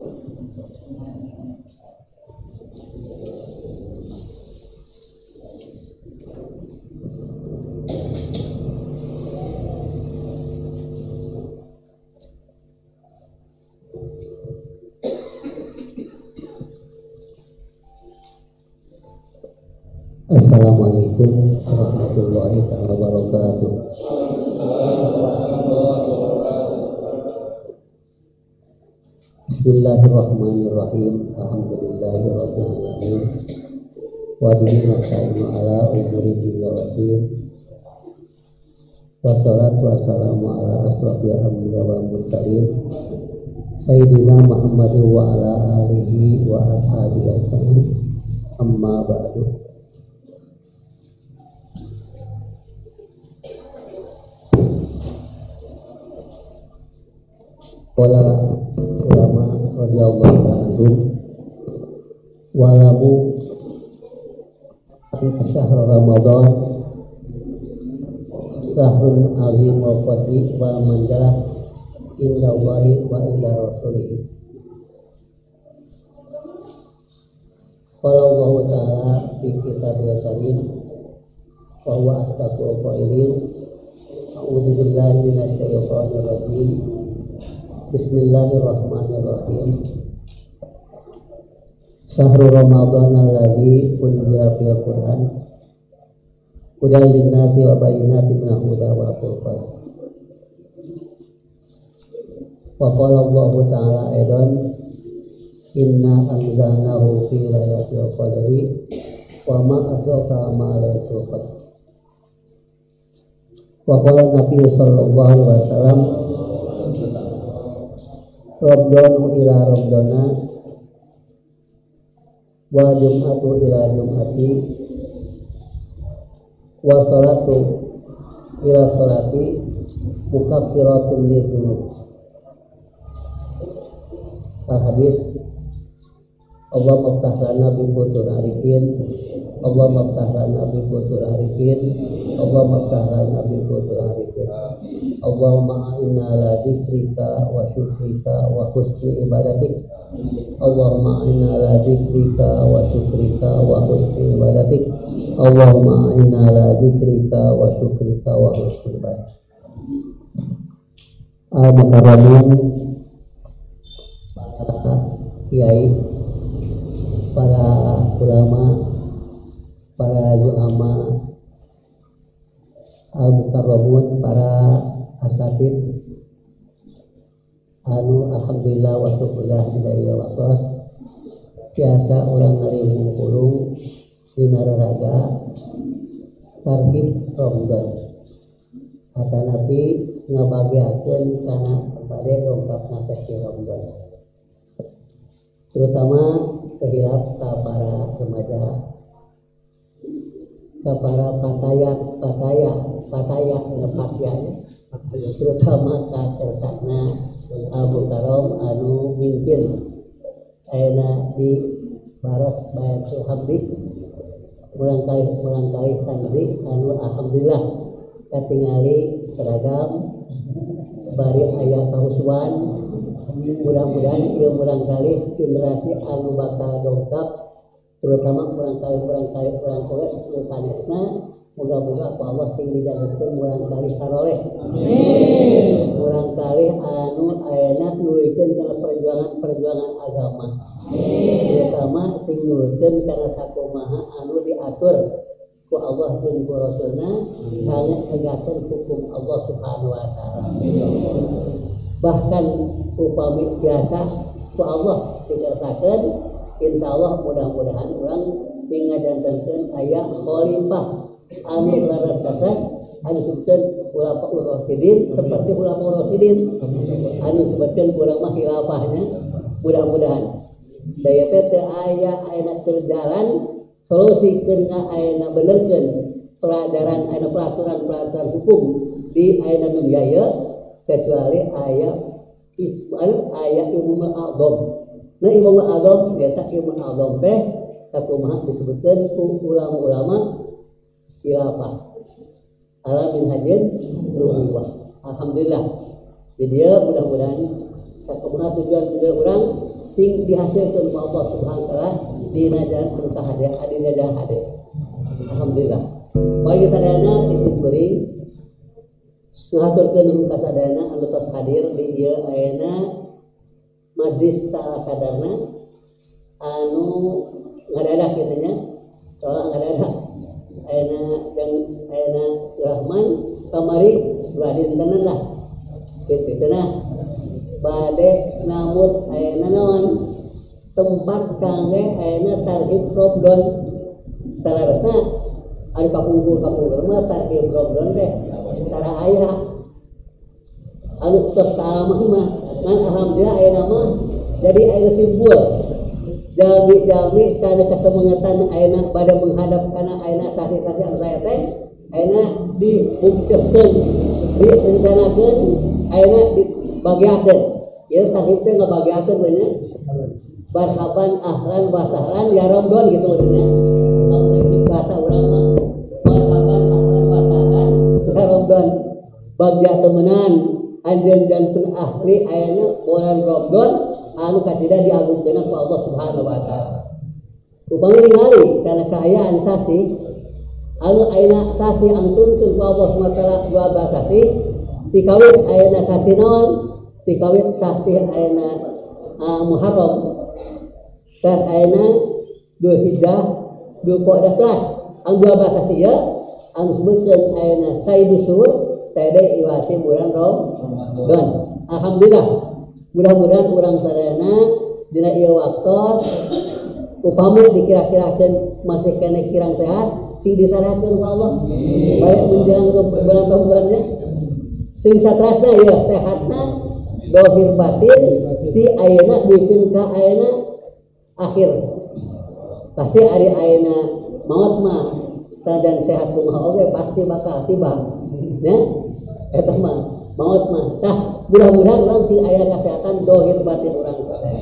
Assalamualaikum warahmatullahi wabarakatuh. Bismillahirrahmanirrahim. Alhamdulillahirabbil alamin. Wa bihi nasta'inu ala umuri dunya waddin. Wassalatu wassalamu ala asrofil anbiya wal mursalin Sayyidina Muhammad wa ala alihi wa ashabihi ajma'in. Amma ba'du. Qala ulama radhiyallahu ta'ala walamu syahr Ramadan syahrun azim wa fadli wa manjalah indallahi wa inda rasulih. Qala Allah ta'ala fi kitabil karim wa huwa asdaqul qailin. A'udzu billahi minasyaitonir rajim. Bismillahirrahmanirrahim. Syahrul Ramadan alladzi unzila fil Qur'an hudan lin-nasi wa bayyinatin minal huda wal furqan. Wa qala Allah ta'ala aidan inna anzalnahu fi lailatul qadri wa ma adraka ma lailatul qadr. Wa qala Nabi sallallahu alaihi wasallam Ramadhanu ila Ramadhana wa Jum'atu ila Jum'ati wa salatu ila salati mukaffiratun lidunub. Al-hadis. Allah maftah lana bi butul arifin, Allah maftah lana bi butul arifin, Allah maftah lana bi butul arifin. Allahumma a'inna ala dzikrika wa syukrika wa husni ibadatik. Allahumma a'inna ala dzikrika wa syukrika wa husni ibadatik. Allahumma a'inna ala dzikrika wa syukrika wa husni ibadatik. Al-mukarramin, para kiai, para ulama, para zu'ama, al-mukarramun, para asatid, alhamdulillah wa syukurillah bidaya waktos biasa orang ngarimu kulung dina raraga tarhib Ramadan kata Nabi ngabagiakeun kana bade dongkap sasi Ramadan, terutama kehilap ka para remaja, ka para pataya terutama ka kersana Abu Karom anu mimpin ayeuna di Baros Bayatul Hamdi urang kali santri anu alhamdulillah katingali seragam bari aya kahusuan. Mudah-mudahan ieu urang kali generasi anu bakal dongkap terutama urang kali polos anu sanesna. Moga-moga ku Allah sing dijagekeun urang kali saroleh. Amin. Urang kali anu ayeuna nulikeun kana perjuangan agama. Amin. Terutama sing nulikeun kana sakumaha anu diatur ku Allah jeung ku Rasulna kangge negakeun hukum Allah Subhanahu wa taala. Bahkan upami biasa ku Allah dikersakeun, insyaallah mudah-mudahan urang ngajantenkeun aya khalifah anu laras sasas anu sebutkeun khulafaur rasyidin seperti khulafaur rasyidin anu sebutkeun urang mah khilafahnya. Mudah-mudahan daya teh aya ayeuna keur jalan solusi keur ayeuna benerkeun pelajaran ayeuna pelaturan hukum di ayeuna dunya ieu kecuali aya ilmu a'dham. Nah ilmu a'dham eta ilmu a'dham teh sakumaha disebutkeun ku ulama-ulama khilafah ala minhajin nubuwah. Alhamdulillah. Jadi ya mudah-mudahan sakumaha tujuan orang sing dihasilkeun ku Allah Subhanahu wa taala dina jalan anu kahade adina jalan hade. Alhamdulillah. Bagi sadayana isim kuring ngaturkeun ka sadayana anu tos hadir di ieu ayeuna majlis salah kadarna anu ngadadak kitu nya. Soalnya ngadadak ayeuna Surahman kamari badin tenan lah. Kitu cenah. Bade namut ayeuna naon tempat kangge ayeuna tarhib Ramadan salarasna ari kapungkur mah tarhib Ramadan teh tara aya anu tos kaalaman mah ngan alhamdulillah ayeuna mah jadi ayeuna timbul jami-jami kana kasemengatan ayeuna bade menghadap kana ayeuna sasi-sasi anu saya teh ayeuna dibuktioskeun direncanakeun ayeuna dibagiakeun ieu tarhib teh ngabagiakeun banyak barhaban ahlan wa sahlan ya Ramadan gitu maksudnya. Kalau bahasa urang mah barhaban ahlan wa sahlan ya Ramadan. Bagja temenan anjeun janten ahli ayeuna bulan Ramadan anu katida diagungkeun ku Allah Subhanahu wa taala. Upami ningali kana kaayaan sasi anu ayeuna sasi anu turunkeun ku Allah Subhanahu wa taala 12 sasi tikawit ayeuna sasi naon? Tikawit sasi ayeuna Muharram. Tas ayeuna Dzulhijjah Dzulqa'dah teras anu 12 sasi ieu anu sebutkeun ayeuna Sayyidusur teh iwati bulan Ramadan. Alhamdulillah. Mudah-mudahan urang sadayana dina ieu waktos upami dikira-kirakeun masih kene kirang sehat sing disarahkeun ku Allah. Bari menjelang bulan Ramadannya sing satrasna ieu sehatna dohir batin ti ayeuna duikeun ka ayeuna akhir. Pasti ari ayeuna maot mah sanajan sehat kumaha oge pasti bakal tiba. Ya, eta mah maot mah. Tah, mudah-mudahan urang sing aya kesehatan dohir batin urang sadaya.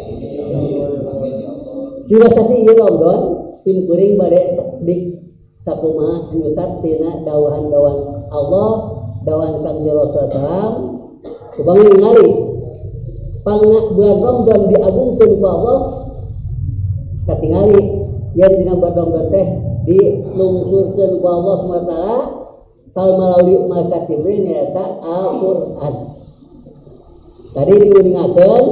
Dina sasi ieu Ramadan sim kuring bade dik sakumaha nyutat tina dawuhan-dawuhan Allah, dawuhan Kangjeng Rasul sallam upami ningali pangna bulan Ramadan diagungkeun ku Allah katingali yen dina bulan Ramadan teh dilungsurkeun ku Allah Subhanahu wa taala kal malauli malaikat Jibril nyaeta Al-Qur'an. Tadi diuningakeun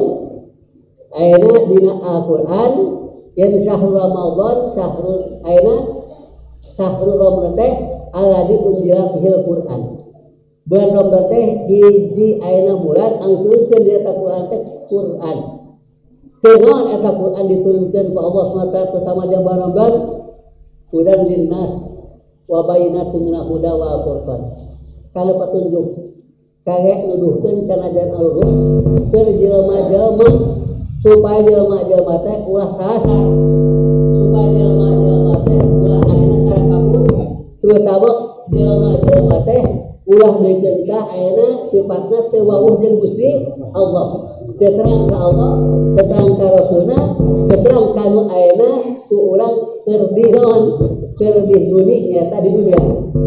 ayeuna dina Al-Qur'an yen syahrul Ramadan syahrul ayeuna syahrul Ramadan teh alladzi unzila fihil Qur'an. Bulan Ramadan teh hiji ayeuna bulan anu turunkeun di eta Qur'an teh Qur'an. Kenaon eta Qur'an diturunkeun ku Allah Subhanahu wa taala terutama di bulan Ramadan hudan linnas wa bayyinatun minal huda wal furqan. Kangge petunjuk, kangge nuduhkeun kana jalan alurus keur jelema-jelema supaya jelema-jelema teh ulah salasa. Supaya jelema-jelema teh ulah ayeuna kana kabur terutama jelema-jelema teh ulah dekeun ka ayeuna sifatna teu wawuh jeung Gusti Allah. Keterang ka Allah, keterang ka Rasulna, keterang kanu ayeuna ku urang keur dihon, keur dihuni nyata di dunia.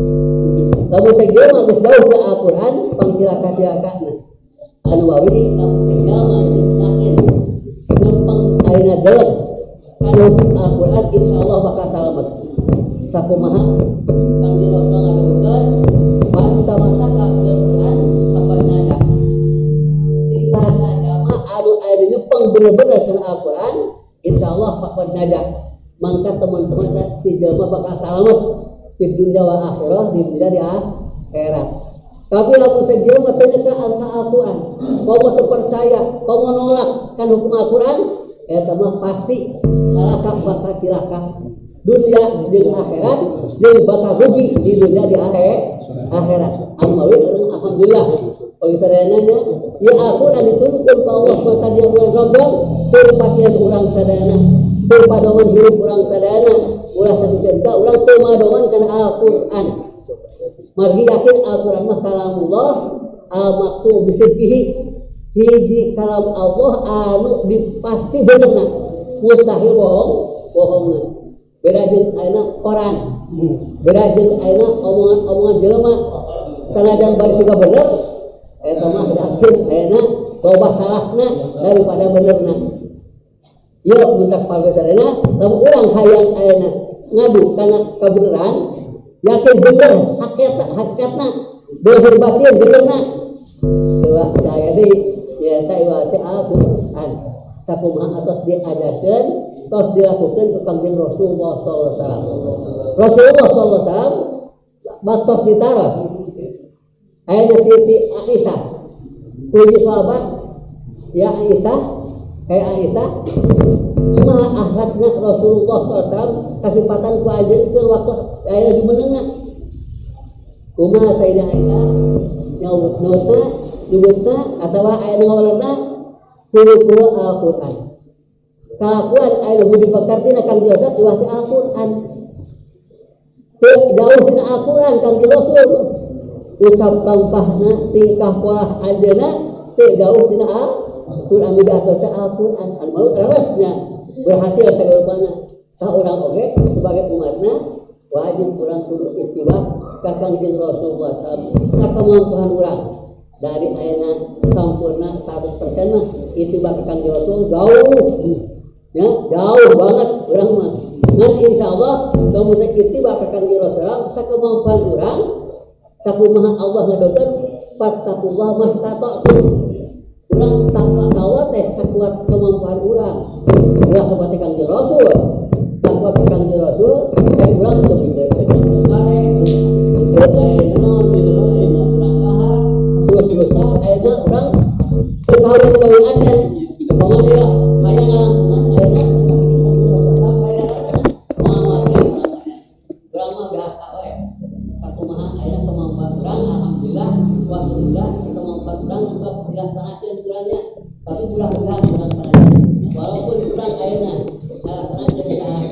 Lamun sejelema geus dauh ka Al-Qur'an pangcilaka-cilakana. Anu wawi lamun sejelema geus akhir numpang ayeuna deuleuh kana Al-Qur'an insyaallah bakal salamet. Sakumaha Kangjeng Rasul ngadawuhkeun manta masaka Al-Qur'an apa nada. Sing sajama anu aya nyepeng bener-bener kana Al-Qur'an insyaallah pakon najak. Mangka teman-teman si jelema bakal salamet di dunia wal akhirah di dunia di akhirat. Tapi lamun sejelema teu ka Al-Qur'an, kamu teu percaya, kamu nolak kan hukum Al-Qur'an, eta mah pasti salaka bakal cilaka. Dunia jeung akhirat jeung bakal rugi di dunia di akhirat. Alhamdulillah. Kalau sadayana nya ya Al-Qur'an diturunkeun ku Allah SWT di bulan Ramadan keur pakieun urang sadayana. Keur padoman hirup urang sadayana ulah sapikeun ka urang teu madoman kana Al-Qur'an. Margi yakin Al-Qur'an mah kalamullah al-maqtu bisidqihi. Hiji kalam Allah anu dipasti benerna. Mustahil bohongna. Beda jeung ayeuna Quran. Beda jeung ayeuna omongan jelema. Sanajan bari suka bener eta mah yakin ayeuna loba salahna daripada benerna. Yuk muntak parwesadana lamun urang hayang ayeuna ngadu kana kabeneran yakin bener hakikatna dohir batin benerna dewa daya deui ya ta iwati Al-Qur'an sakumaha atos diajarkeun tos dilakukeun ku Kangjeng Rasulullah sallallahu alaihi wasallam. Rasulullah sallallahu alaihi wasallam baktos ditaros ayeuna Siti Aisyah puji sahabat ya Aisyah Aisyah kumaha akhlakna Rasulullah sallallahu alaihi wasallam kasempatan ku ajeunkeun waktu aya jumenengna kumaha Sayyidah Aisyah nyautna nyebutna atawa aya nu ngawalerna suruh Al-Qur'an kalakuan aya nu dipakartina Kang Jasa diwah ti Al-Qur'an teu jauh tina Al-Qur'an Kang Rasul ucap lampahna tingkah pola ajeuna teu jauh tina Al-Qur'an diatur teh Al-Qur'an anu leresnya berhasil sagarupana tah urang oge sebagai umatna wajib urang kudu ittiba ka Kangjeng Rasulullah sallallahu alaihi wasallam sakamampuan urang dari ayeuna sampurna 100% mah ittiba ka Kangjeng Rasul jauh ya jauh banget urang mah ngan insyaallah lamun ittiba ka Kangjeng Rasul sakamampuan urang sakumaha Allah ngadokeun fattaqullah mastata'tum urang takwa Allah teh sakuat kemampuan urang ulah seperti Kangjeng Rasul takwa Kangjeng Rasul dan urang teu minder sare teu aya naon teu aya langkah terus ayeuna urang teu kaula kudu acan pamana ya aya ngalangan ayeuna urang mah biasa we sakumaha aya kemampuan urang alhamdulillah wasulillah kemampuan urang untuk dilaksanakeun urangnya tapi mudah-mudahan urang sadaya walaupun urang ayeuna ngalaksanakeun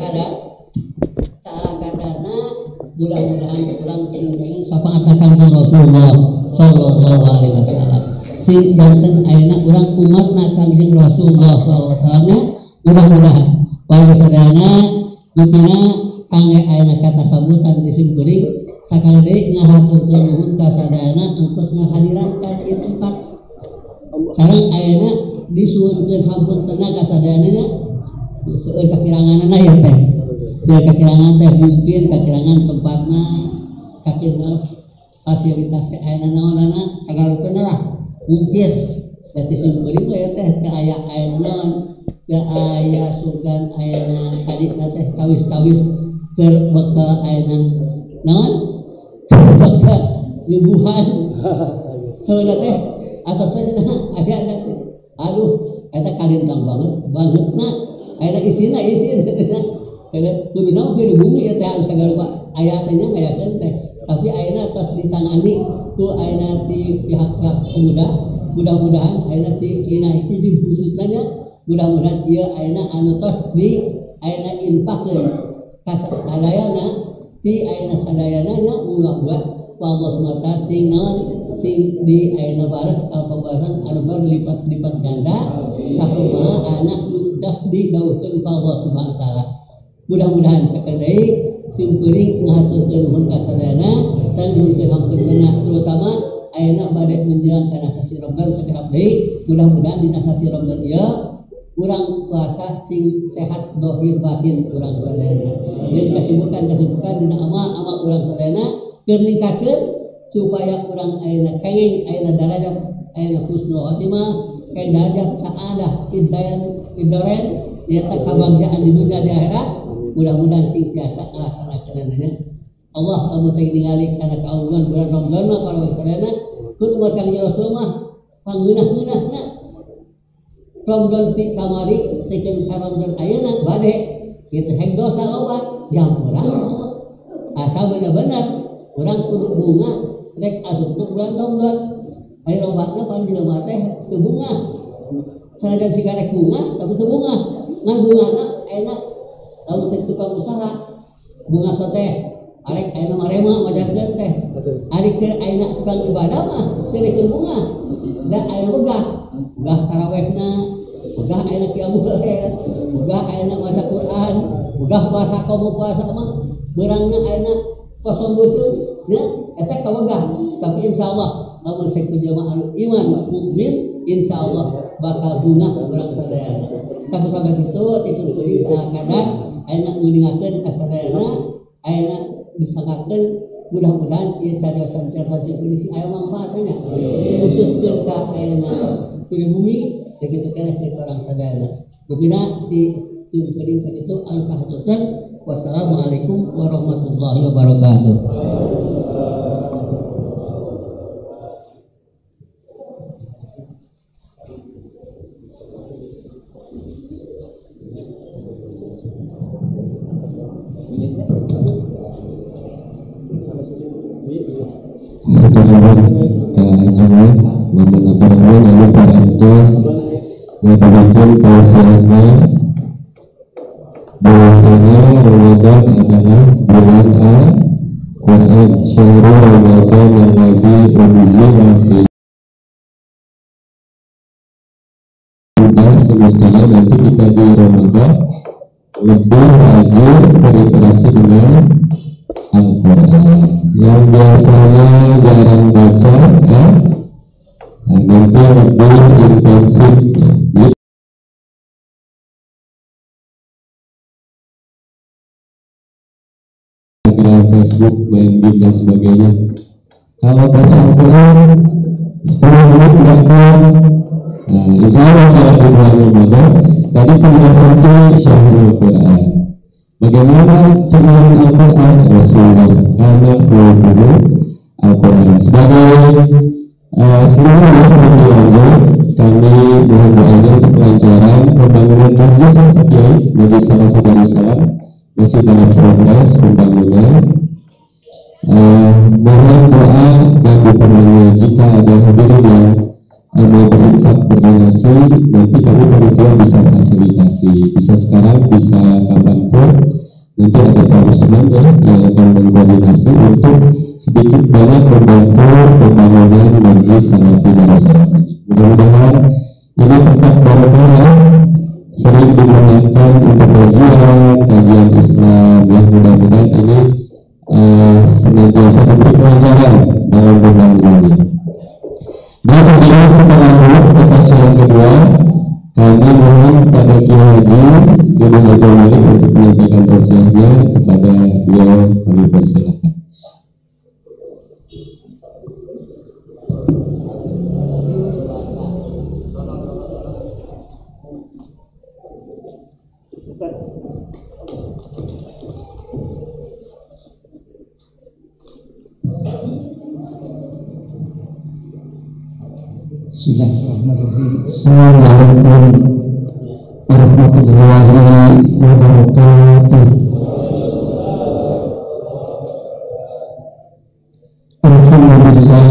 salah kadarna mudah-mudahan urang pengen syafaat Kangjeng Rasulullah sallallahu alaihi wasallam sing janten ayeuna urang umatna Kangjeng Rasulullah sallallahu alaihi wasallam mudah-mudahan pawesadana dipina kangge ayeuna kata sambutan disimpeuring sakali deui ngahaturkeun nuhun ka sadayana engkos ngahadiran ka ieu tempat sareng ayeuna disuwunkeun hampun tenaga sadayana seueur kakiranganna ya teh seueur kakirangan teh mungkin kakirangan tempatna kakirangan fasilitas teh ayeuna naonana sagarupeun lah mungkin berarti simpeuring we teh teu aya naon teu aya sugan ayeuna kaditna teh kawis-kawis keur bekal ayeuna naon bekal nyuguhan saudara teh atau saudara aya aduh eta kalintang bangetna aya isina kuduna keur bumi ya teh anu sagarupa aya teh nya ngayakeun teh tapi ayeuna tos ditangani ku ayeuna ti pihak-pihak pemuda mudah-mudahan ayeuna ti ina hiji khususna nya mudah-mudahan ieu ayeuna anu tos di ayeuna infaqkeun ka sadayana ti ayeuna sadayana nya muga-muga ku Allah Subhanahu wa taala sing naon sing di ayeuna balas al pembahasan anu berlipat-lipat ganda sakumaha anak das didawuhkeun ku Allah Subhanahu wa taala mudah-mudahan sakadai simpeuring ngahaturkeun nuhun ka sadayana dan nuhun hampurna terutama ayeuna bade menjelang kana sasi Ramadan sakedap deui mudah-mudahan dina sasi Ramadan ieu urang puasa sing sehat dohir batin urang sadayana jeung kasibukan dina amal urang sadayana keur ningkatkeun supaya urang ayeuna kenging ayeuna darajat ayeuna husnul khotimah kayak darajat saadah fid-darain nyata kabagjaan di dunia di akhirat mudah-mudahan sing tiasa ngalaksanakeunana Allah lamun sing ningali kana kauluan bulan Ramadan mah para sadayana kun umat Kangjeng Rasul mah pangeunah-ngeunahna Ramadan ti kamari sikeun ka Ramadan ayeuna bade kitu hek dosa loba diampura Allah asa bener-bener urang kudu bunga rek asupna bulan Ramadan ari lobatna pan jelema teh teu bunga sanajan sigarek bunga tapi teu bunga ngan bungana ayeuna lamun teh tukang usaha bunga soteh arek ayeuna marema majarkeun teh ari keur ayeuna tukang ibadah mah teu bunga da ayeuna begah tarawehna begah ayeuna qiyamul lail begah ayeuna maca Quran begah puasa kaum puasa mah beurangna ayeuna kosong beuteung nya eta kawegah tapi insyaallah lamun sae ku jelema anu iman mukmin insyaallah bakal bunga urang sadayana. Sampai situ si kuring kadang ayeuna nguningakeun ka sadayana, ayeuna disangkakeun mudah-mudahan ieu cariosan polisi aya manfaatnya. Khususkeun ka ayeuna pribumi begitu keneh dari orang sadayana. Kupina di kuring sakitu anu kahaturkeun. Wassalamualaikum warahmatullahi wabarakatuh. Bahwasanya Ramadan adalah bulan Al-Quran, syahrul Ramadan yang Nabi unzila fi. Semestinya nanti kita di Ramadan lebih rajin berinteraksi dengan Al-Quran yang biasanya jarang baca, nanti lebih intensif. Facebook, main game dan sebagainya. Kalau baca Al-Quran 10 menit tidak pun. Insya Allah kalau di bulan Ramadan tadi penjelasan syahrul Quran. Bagaimana cemaran Al-Quran Rasulullah karena guru Al-Quran sebagai seluruh sebelum lanjut kami mohon doanya untuk kelancaran pembangunan masjid Santa Kiai Masjid Salafi Darussalam masih dalam progres pembangunan. Mohon doa dan dukungannya jika ada hadirin yang mau berinfak berdonasi, nanti kami panitia bisa fasilitasi, bisa sekarang, bisa kapanpun. Nanti ada Pak Usman yang akan mengkoordinasi untuk sedikit banyak membantu pembangunan Masjid Salafi Darussalam. Mudah-mudahan ini tetap barokah, sering digunakan untuk kajian Islam, yang mudah-mudahan ini senantiasa memberi pelajaran dalam pembangunannya. Dan kemudian kita lanjut ke kasus yang kedua, kami mohon kepada Kiai Haji Gunung Abdul Malik untuk menyampaikan tausiahnya kepada beliau, kami persilakan. Bismillahirrahmanirrahim. Assalamualaikum warahmatullahi wabarakatuh. Alhamdulillah,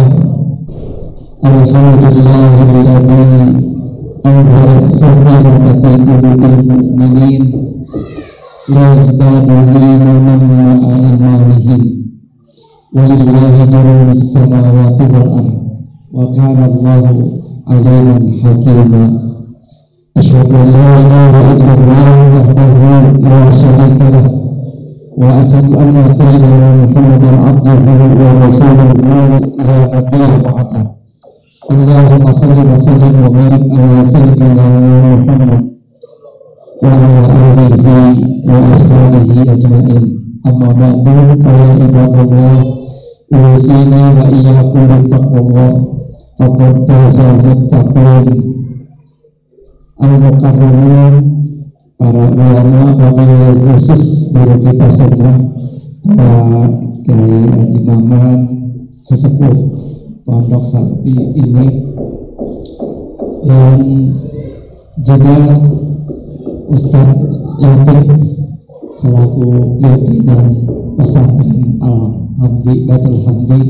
alhamdulillahilladzi anzala as-sakinata fi qulubil mu'minin liyazdadu imanan ma'a imanihim wa lillahi junudus samawati wal ardh wa kana Allahu aliman hakima. Asyhadu an la ilaha illallah wahdahu la syarika lah wa asyhadu anna sayyidina Muhammadan abduhu wa rasuluhu la nabiyya ba'da. Allahumma shalli wa sallim wa barik ala sayyidina Muhammad wa ala alihi wa ashabihi ajma'in. Amma ba'du, ya ibadallah, usini wa iyyakum bittaqwallah. Faqad fazal muttaqin. Al-Mukarramin, para ulama, wabil khusus guru kita semua, Pak Kiai Haji Maman, sesepuh Pondok Sakti ini, dan juga Ustadz Latif selaku pimpinan pesantren Al-Hamdi Baitul Hamdi,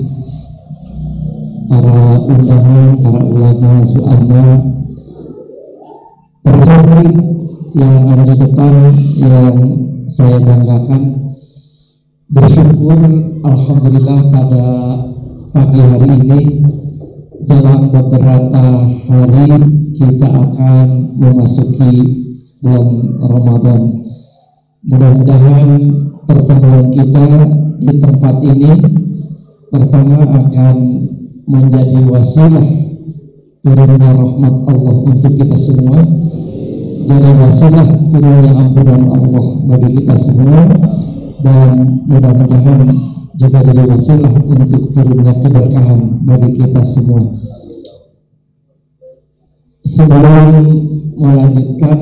para undangan, para ulama su'ama, percaya yang ada di depan yang saya banggakan. Bersyukur alhamdulillah pada pagi hari ini dalam beberapa hari kita akan memasuki bulan Ramadan. Mudah-mudahan pertemuan kita di tempat ini pertama akan menjadi wasilah turunnya rahmat Allah untuk kita semua, jadi wasilah turunnya ampunan Allah bagi kita semua, dan mudah-mudahan juga jadi wasilah untuk turunnya keberkahan bagi kita semua. Sebelum melanjutkan,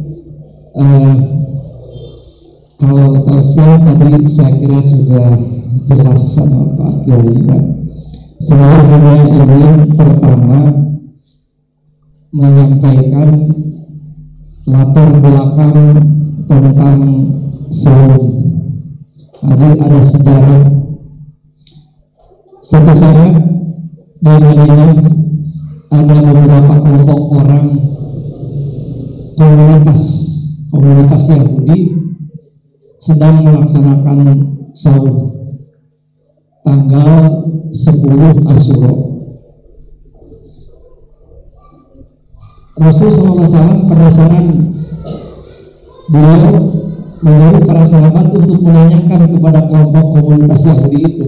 kalau tausiah tadi saya kira sudah jelas sama Pak Kiai. Saya hanya ingin pertama menyampaikan latar belakang tentang saum. Ada sejarah. Suatu saat di Madinah ada beberapa kelompok orang, komunitas Yahudi sedang melaksanakan saum tanggal 10 Asyura. Rasul SAW penasaran, beliau menyuruh para sahabat untuk menanyakan kepada kelompok komunitas Yahudi itu.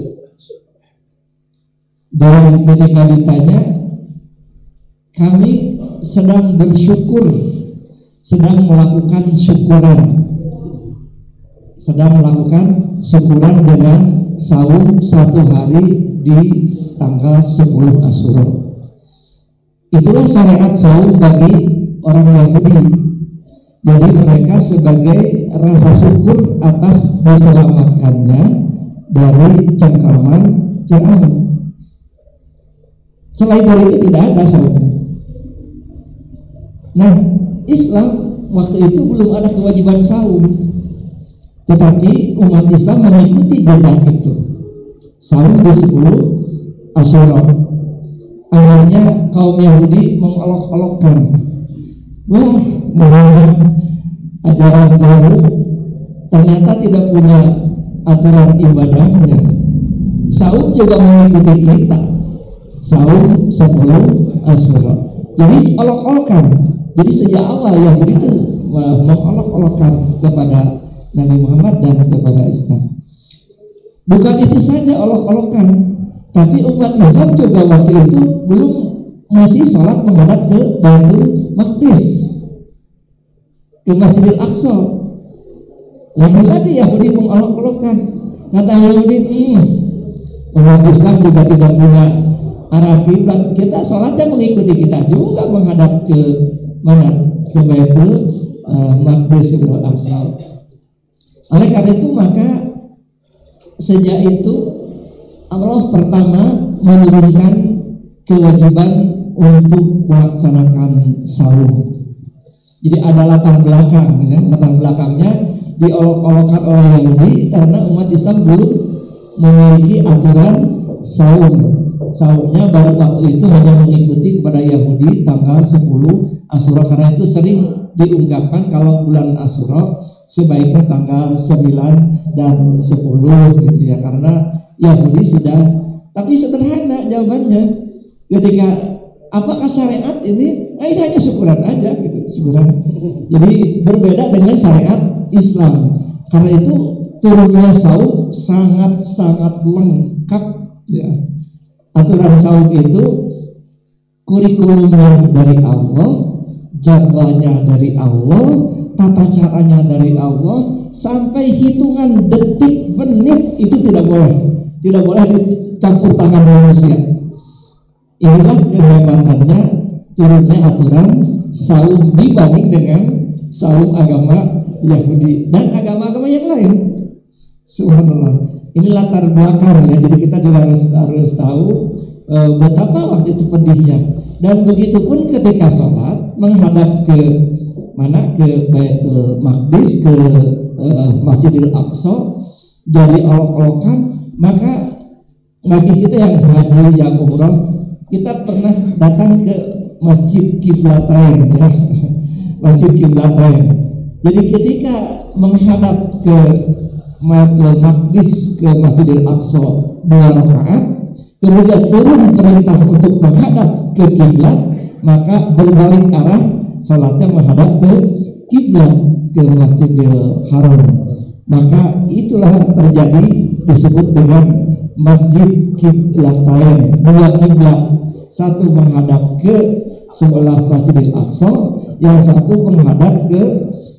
Dan ketika ditanya, kami sedang bersyukur, sedang melakukan syukuran dengan saum 1 hari di tanggal 10 Asyura. Itulah syariat saum bagi orang Yahudi. Jadi mereka sebagai rasa syukur atas diselamatkannya dari cengkraman Firaun. Selain dari itu tidak ada saum. Nah, Islam waktu itu belum ada kewajiban saum, tetapi umat Islam mengikuti jejak itu. Saum di 10 Asyura. Akhirnya kaum Yahudi mengolok-olokkan, wah, menganggap ajaran baru ternyata tidak punya aturan ibadahnya. Saum juga mengikuti kita, saum 10 Asyura. Jadi olok-olokan. Jadi sejak awal Yahudi itu mengolok-olokkan kepada Nabi Muhammad dan kepada Islam. Bukan itu saja olok-olokan, tapi umat Islam juga waktu itu belum masih sholat menghadap ke Baitul Maqdis, ke Masjidil Aqsa. Lagi-lagi Yahudi mengolok-olokkan. Kata Yahudi, umat Islam juga tidak punya arah kiblat. Kita sholatnya mengikuti kita juga menghadap ke mana? Ke Baitul Maqdis Aqsa. Oleh karena itu maka sejak itu Allah pertama menurunkan kewajiban untuk melaksanakan saum. Jadi ada latar belakang, ya. Latar belakangnya diolok-olokkan oleh Yahudi karena umat Islam belum memiliki aturan saum. Saumnya baru waktu itu hanya mengikuti kepada Yahudi tanggal 10 Asyura. Karena itu sering diungkapkan kalau bulan Asyura sebaiknya tanggal 9 dan 10 gitu ya, karena Yahudi sudah. Tapi sederhana jawabannya, ketika apakah syariat ini? Ini hanya syukuran aja gitu, syukuran. Jadi berbeda dengan syariat Islam. Karena itu turunnya saum sangat-sangat lengkap ya. Aturan saum itu kurikulumnya dari Allah, jadwalnya dari Allah, tata caranya dari Allah, sampai hitungan detik menit itu tidak boleh dicampur tangan manusia. Inilah kehebatannya turunnya aturan saum dibanding dengan saum agama Yahudi dan agama-agama yang lain. Subhanallah. Ini latar belakang ya. Jadi kita juga harus tahu betapa waktu itu pedihnya. Dan begitu pun ketika sholat menghadap ke mana, ke Baitul Maqdis, ke Masjidil Aqsa, jadi olok-olokan. Maka bagi kita yang haji, yang umrah, kita pernah datang ke Masjid Qiblatain ya. Masjid Qiblatain. Jadi ketika menghadap ke Baitul Maqdis, ke Masjidil Aqsa 2 rakaat, kemudian turun perintah untuk menghadap ke kiblat, maka berbalik arah salatnya menghadap ke kiblat, ke Masjidil Haram. Maka itulah disebut dengan Masjid Qiblatain, 2 kiblat. Satu menghadap ke sebelah Masjidil Aqsa, yang satu menghadap ke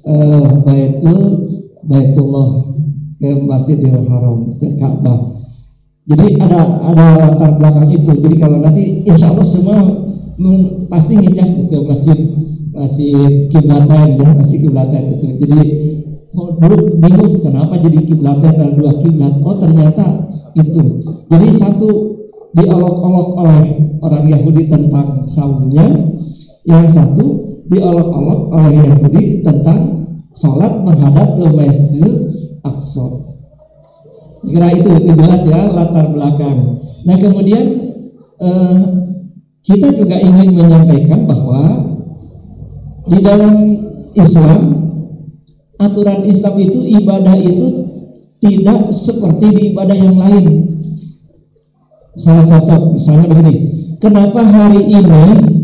Baitullah, ke Masjidil Haram, ke Ka'bah. Jadi ada latar belakang itu. Jadi kalau nanti insya Allah semua pasti nginjak ke masjid kiblatan ya, masjid kiblatan itu. Jadi dulu bingung kenapa jadi kiblatan dan dua kiblat. Oh ternyata itu. Jadi satu diolok-olok oleh orang Yahudi tentang saumnya, yang satu diolok-olok oleh Yahudi tentang sholat menghadap ke Masjidil Aqsa. Kira itu jelas ya latar belakang. Nah kemudian kita juga ingin menyampaikan bahwa di dalam Islam, aturan Islam itu ibadah itu tidak seperti di ibadah yang lain. Salah satu misalnya begini, kenapa hari ini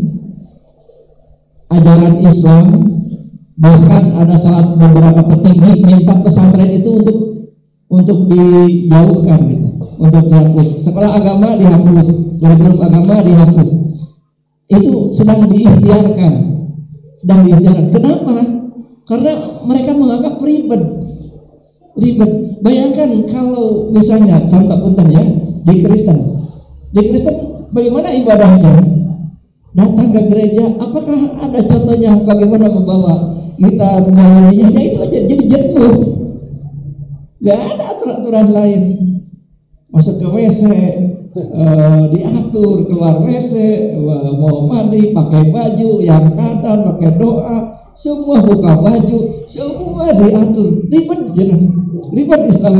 ajaran Islam bahkan ada saat beberapa petinggi minta pesantren itu untuk dijauhkan gitu, untuk dihapus, sekolah agama dihapus, kurikulum agama dihapus. Itu sedang diikhtiarkan. Kenapa? Karena mereka menganggap ribet. Bayangkan kalau misalnya contoh punten ya, di Kristen bagaimana ibadahnya? Datang ke gereja, apakah ada contohnya bagaimana membawa gitar, menyanyinya? Ya itu aja, jadi jenuh. Gak ada aturan-aturan lain. Masuk ke WC diatur, keluar WC mau mandi pakai baju yang kanan, pakai doa, semua buka baju, semua diatur. Ribet Islam.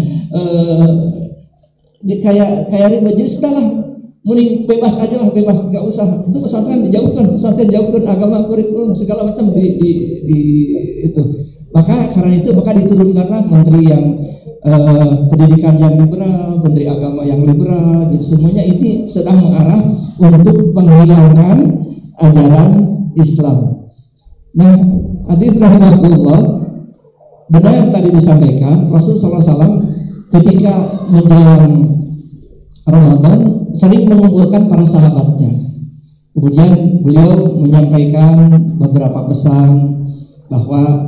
Kayak ribet. Jadi sudahlah, mending bebas aja lah, bebas, nggak usah. Itu pesantren dijauhkan, agama, kurikulum segala macam di itu. Maka karena itu diturunkanlah menteri yang pendidikan yang liberal, menteri agama yang liberal. Jadi semuanya ini sedang mengarah untuk menghilangkan ajaran Islam. Nah, hadirin rahimahullah, benar yang tadi disampaikan, Rasulullah SAW ketika menjelang Ramadan sering mengumpulkan para sahabatnya. Kemudian beliau menyampaikan beberapa pesan bahwa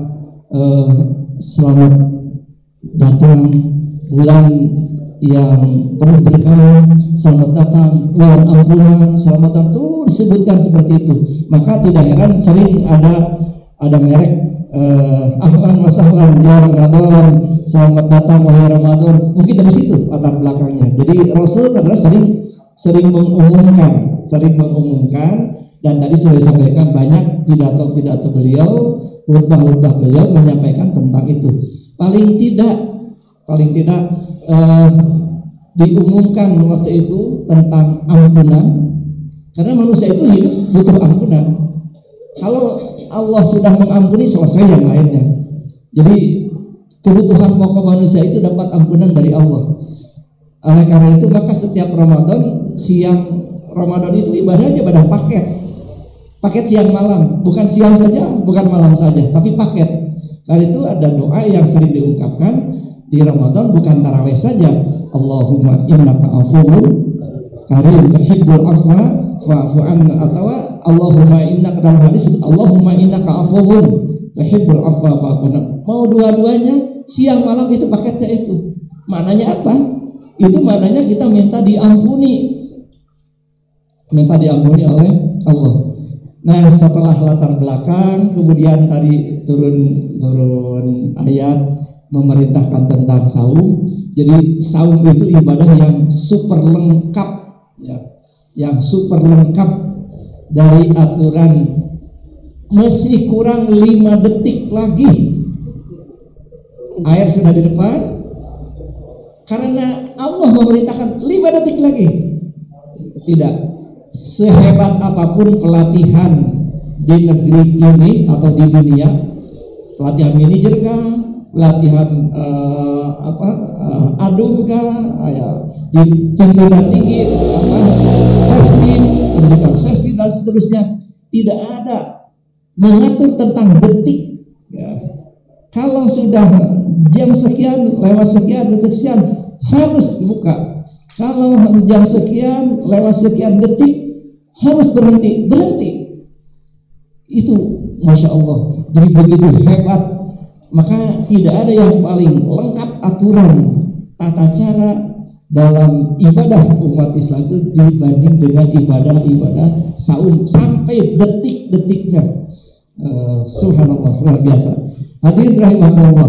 selamat datang bulan yang penuh berkah, selamat datang bulan ampunan, selamat datang, tuh disebutkan seperti itu. Maka tidak heran sering ada merek ahlan wa sahlan ya Ramadan, selamat datang wahai Ramadan. Mungkin dari situ latar belakangnya. Jadi Rasul adalah sering mengumumkan, dan tadi sudah disampaikan banyak pidato beliau, khutbah beliau menyampaikan tentang itu. Paling tidak diumumkan waktu itu tentang ampunan, karena manusia itu hidup butuh ampunan. Kalau Allah sudah mengampuni, selesai yang lainnya. Jadi kebutuhan pokok manusia itu dapat ampunan dari Allah. Oleh karena itu maka setiap Ramadan, siang Ramadan itu ibadahnya ibadah paket siang malam, bukan siang saja, bukan malam saja, tapi paket. Karena itu ada doa yang sering diungkapkan di Ramadan, bukan tarawih saja. Allahumma innaka afuwwun karim tuhibbul afwa fa'fu anna, atau Allahumma innaka, dalam hadis Allahumma innaka afuwwun tuhibbul afwa fa'fu anna. Mau dua-duanya siang malam itu paketnya itu. Maknanya apa? Itu maknanya kita minta diampuni oleh Allah. Nah, setelah latar belakang, kemudian tadi turun ayat memerintahkan tentang saum. Jadi saum itu ibadah yang super lengkap ya, yang super lengkap dari aturan. Masih kurang 5 detik lagi air sudah di depan, karena Allah memerintahkan 5 detik lagi. Tidak sehebat apapun pelatihan di negeri ini atau di dunia, pelatihan manajer kah, pelatihan aduh kah, di pimpinan tinggi, safety dan seterusnya, tidak ada mengatur tentang detik. Ya. Kalau sudah jam sekian lewat sekian detik sekian harus dibuka. Kalau jam sekian lewat sekian detik harus berhenti. Itu Masya Allah, jadi begitu hebat. Maka tidak ada yang paling lengkap aturan tata cara dalam ibadah umat Islam itu dibanding dengan ibadah saum sampai detik-detiknya. Subhanallah, luar biasa. Hadirin rahimakumullah.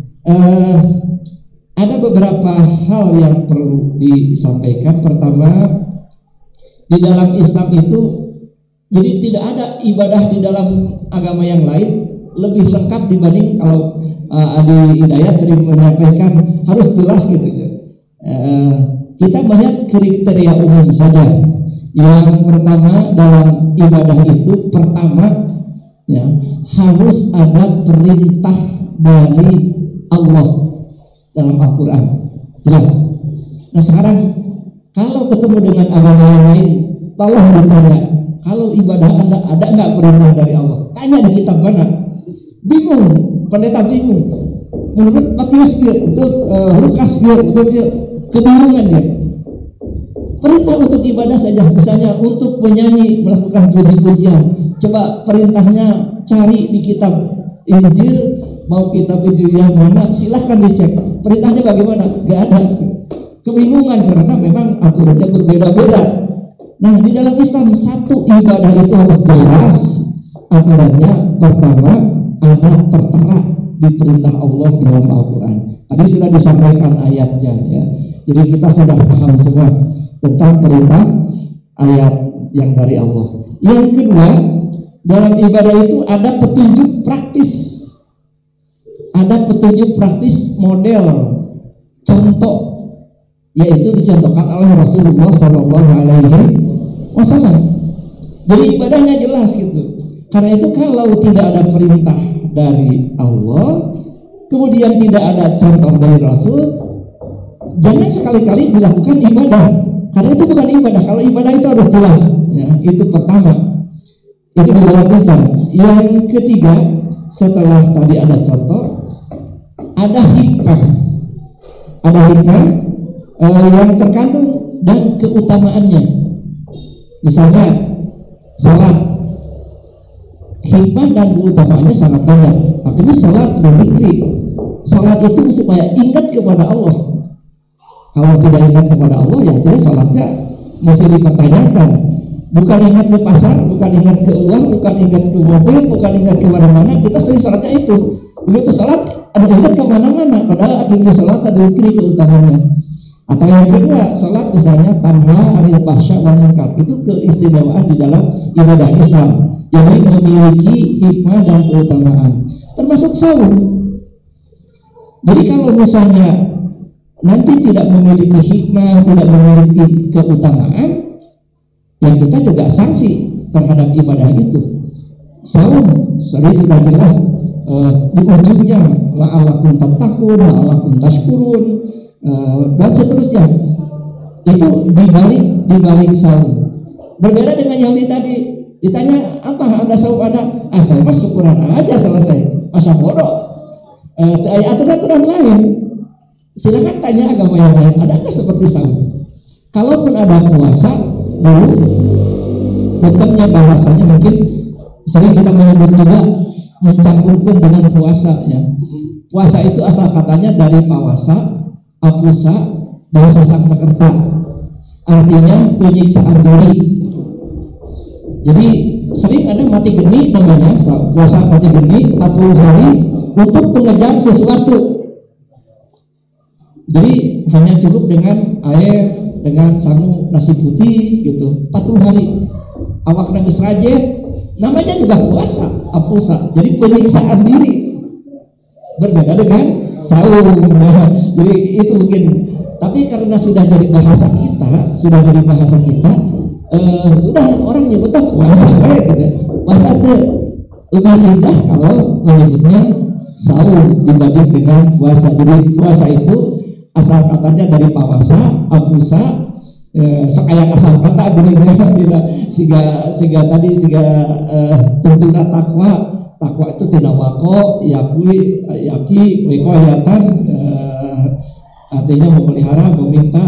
Ada beberapa hal yang perlu disampaikan. Pertama, di dalam Islam itu jadi tidak ada ibadah di dalam agama yang lain lebih lengkap dibanding kalau Adi Hidayat sering menyampaikan harus jelas gitu. Kita melihat kriteria umum saja. Yang pertama dalam ibadah itu ya, harus ada perintah dari Allah dalam Al-Quran, jelas. Nah sekarang kalau ketemu dengan agama yang lain, tolong ditanya, kalau ibadah Anda ada nggak perintah dari Allah? Tanya di kitab mana? Bingung, pendeta bingung. Menurut Matius dia, untuk Lukas dia, untuk dia kebingungan dia. Perintah untuk ibadah saja, misalnya untuk penyanyi melakukan puji-pujian, coba perintahnya cari di kitab Injil, mau kitab Injil yang mana, silahkan dicek. Perintahnya bagaimana? Gak ada. Kebingungan karena memang aturannya berbeda-beda. Nah di dalam Islam satu ibadah itu harus jelas aturannya. Pertama, ada tertera di perintah Allah dalam Al-Quran. Tadi sudah disampaikan ayatnya ya. Jadi kita sudah paham semua tentang perintah ayat yang dari Allah. Yang kedua, dalam ibadah itu ada petunjuk praktis. Ada petunjuk praktis model, contoh, yaitu dicontohkan oleh Rasulullah SAW. Jadi ibadahnya jelas gitu. Karena itu kalau tidak ada perintah dari Allah, kemudian tidak ada contoh dari Rasul, jangan sekali-kali dilakukan ibadah. Karena itu bukan ibadah. Kalau ibadah itu harus jelas. Ya, itu pertama. Itu di dalam Islam. Yang ketiga, setelah tadi ada contoh, ada hikmah. Ada hikmah yang terkandung dan keutamaannya. Misalnya salat, hikmah dan keutamaannya sangat banyak. Akhirnya salat berzikir. Salat itu supaya ingat kepada Allah. Kalau tidak ingat kepada Allah, ya jadi salatnya masih dipertanyakan. Bukan ingat ke pasar, bukan ingat ke uang, bukan ingat ke mobil, bukan ingat ke mana-mana. Kita sering salatnya itu. Begitu salat, ada ingat ke mana-mana. Padahal akhirnya salat ada zikir keutamaannya. Atau yang kedua, salat misalnya tanha anil fahsya wal munkar. Itu keistimewaan di dalam ibadah Islam yang memiliki hikmah dan keutamaan. Termasuk saum. Jadi kalau misalnya nanti tidak memiliki hikmah, tidak memiliki keutamaan, ya kita juga sanksi terhadap ibadah itu. Saum, sudah jelas di ujungnya la'allakum tattaqun, la'allakum tashkurun, dan seterusnya. Itu dibalik saum. Berbeda dengan yang tadi. Ditanya apa ada saum ada? Saya mah syukuran aja selesai. Masa bodoh? Aturan-aturan lain. Silakan tanya agama yang lain, adakah seperti saum? Kalaupun ada puasa dulu, hukumnya bahasanya mungkin sering kita menyebut juga mencampurkan dengan puasa ya. Puasa itu asal katanya dari pawasa, apusa, bahasa Sanskerta, artinya penyiksaan diri. Jadi sering ada mati geni namanya, puasa mati geni 40 hari untuk mengejar sesuatu. Jadi hanya cukup dengan air, dengan sangu nasi putih gitu, 40 hari. Awak nangis rajet, namanya juga puasa, apusa. Jadi penyiksaan diri. Berbeda dengan saum. Nah, jadi itu mungkin. Tapi karena sudah jadi bahasa kita, sudah orang nyebutnya puasa gitu. Puasa itu lebih indah kalau menyebutnya saum dibanding dengan puasa. Jadi puasa itu asal katanya dari pawasa, apusa, sekaya asal kata bener-bener siga tuntunan takwa itu tinawako yaki weko hayatan, artinya memelihara, meminta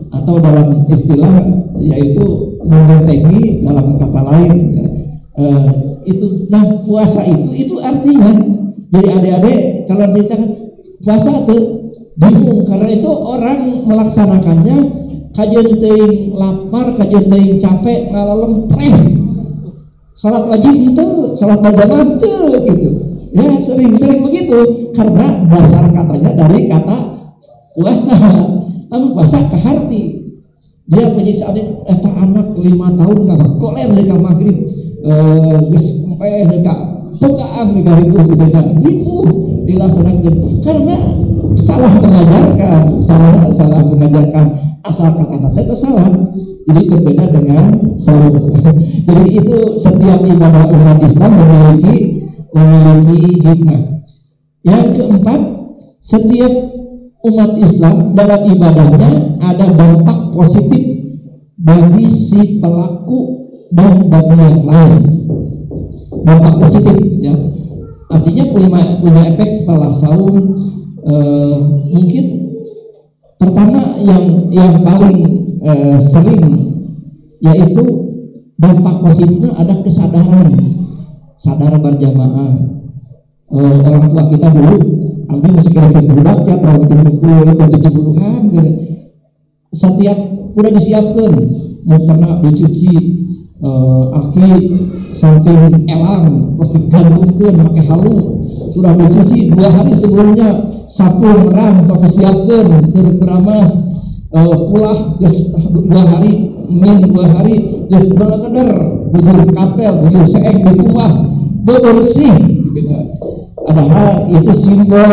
atau dalam istilah yaitu membentengi dalam kata lain. Itu nah puasa itu artinya jadi adik-adik kalau kita puasa itu bingung karena itu orang melaksanakannya kajian teuing lapar, kajian teuing capek, ngalalem preh. Salat wajib itu, salat berjamaah itu gitu. Ya sering begitu karena dasar katanya dari kata puasa. Anu puasa ke hati. Dia penyiksaan eta anak 5 tahun nggak koler dari maghrib geus sampai dekat pekaan di ribu gitu kan. Ribu dilaksanakan karena salah mengajarkan asal kata itu salah. Jadi berbeda dengan sahur. Jadi itu setiap ibadah umat Islam memiliki hikmah. Yang keempat, setiap umat Islam dalam ibadahnya ada dampak positif bagi si pelaku dan bagi yang lain. Dampak positif, ya. Artinya punya efek setelah saum. Mungkin pertama yang paling sering yaitu dampak positifnya ada kesadaran, sadar berjamaah. Orang tua kita dulu ambil masih kira-kira budak ya tahun 70-an gitu. Setiap udah disiapkan mau pernah dicuci aki samping elang pasti gantungkan pakai halu sudah dicuci 2 hari sebelumnya sapu merang atau disiapkan ke beramas pulah 2 hari min 2 hari geus bener bujur kapel bujur seeng di rumah bersih gitu. Padahal itu simbol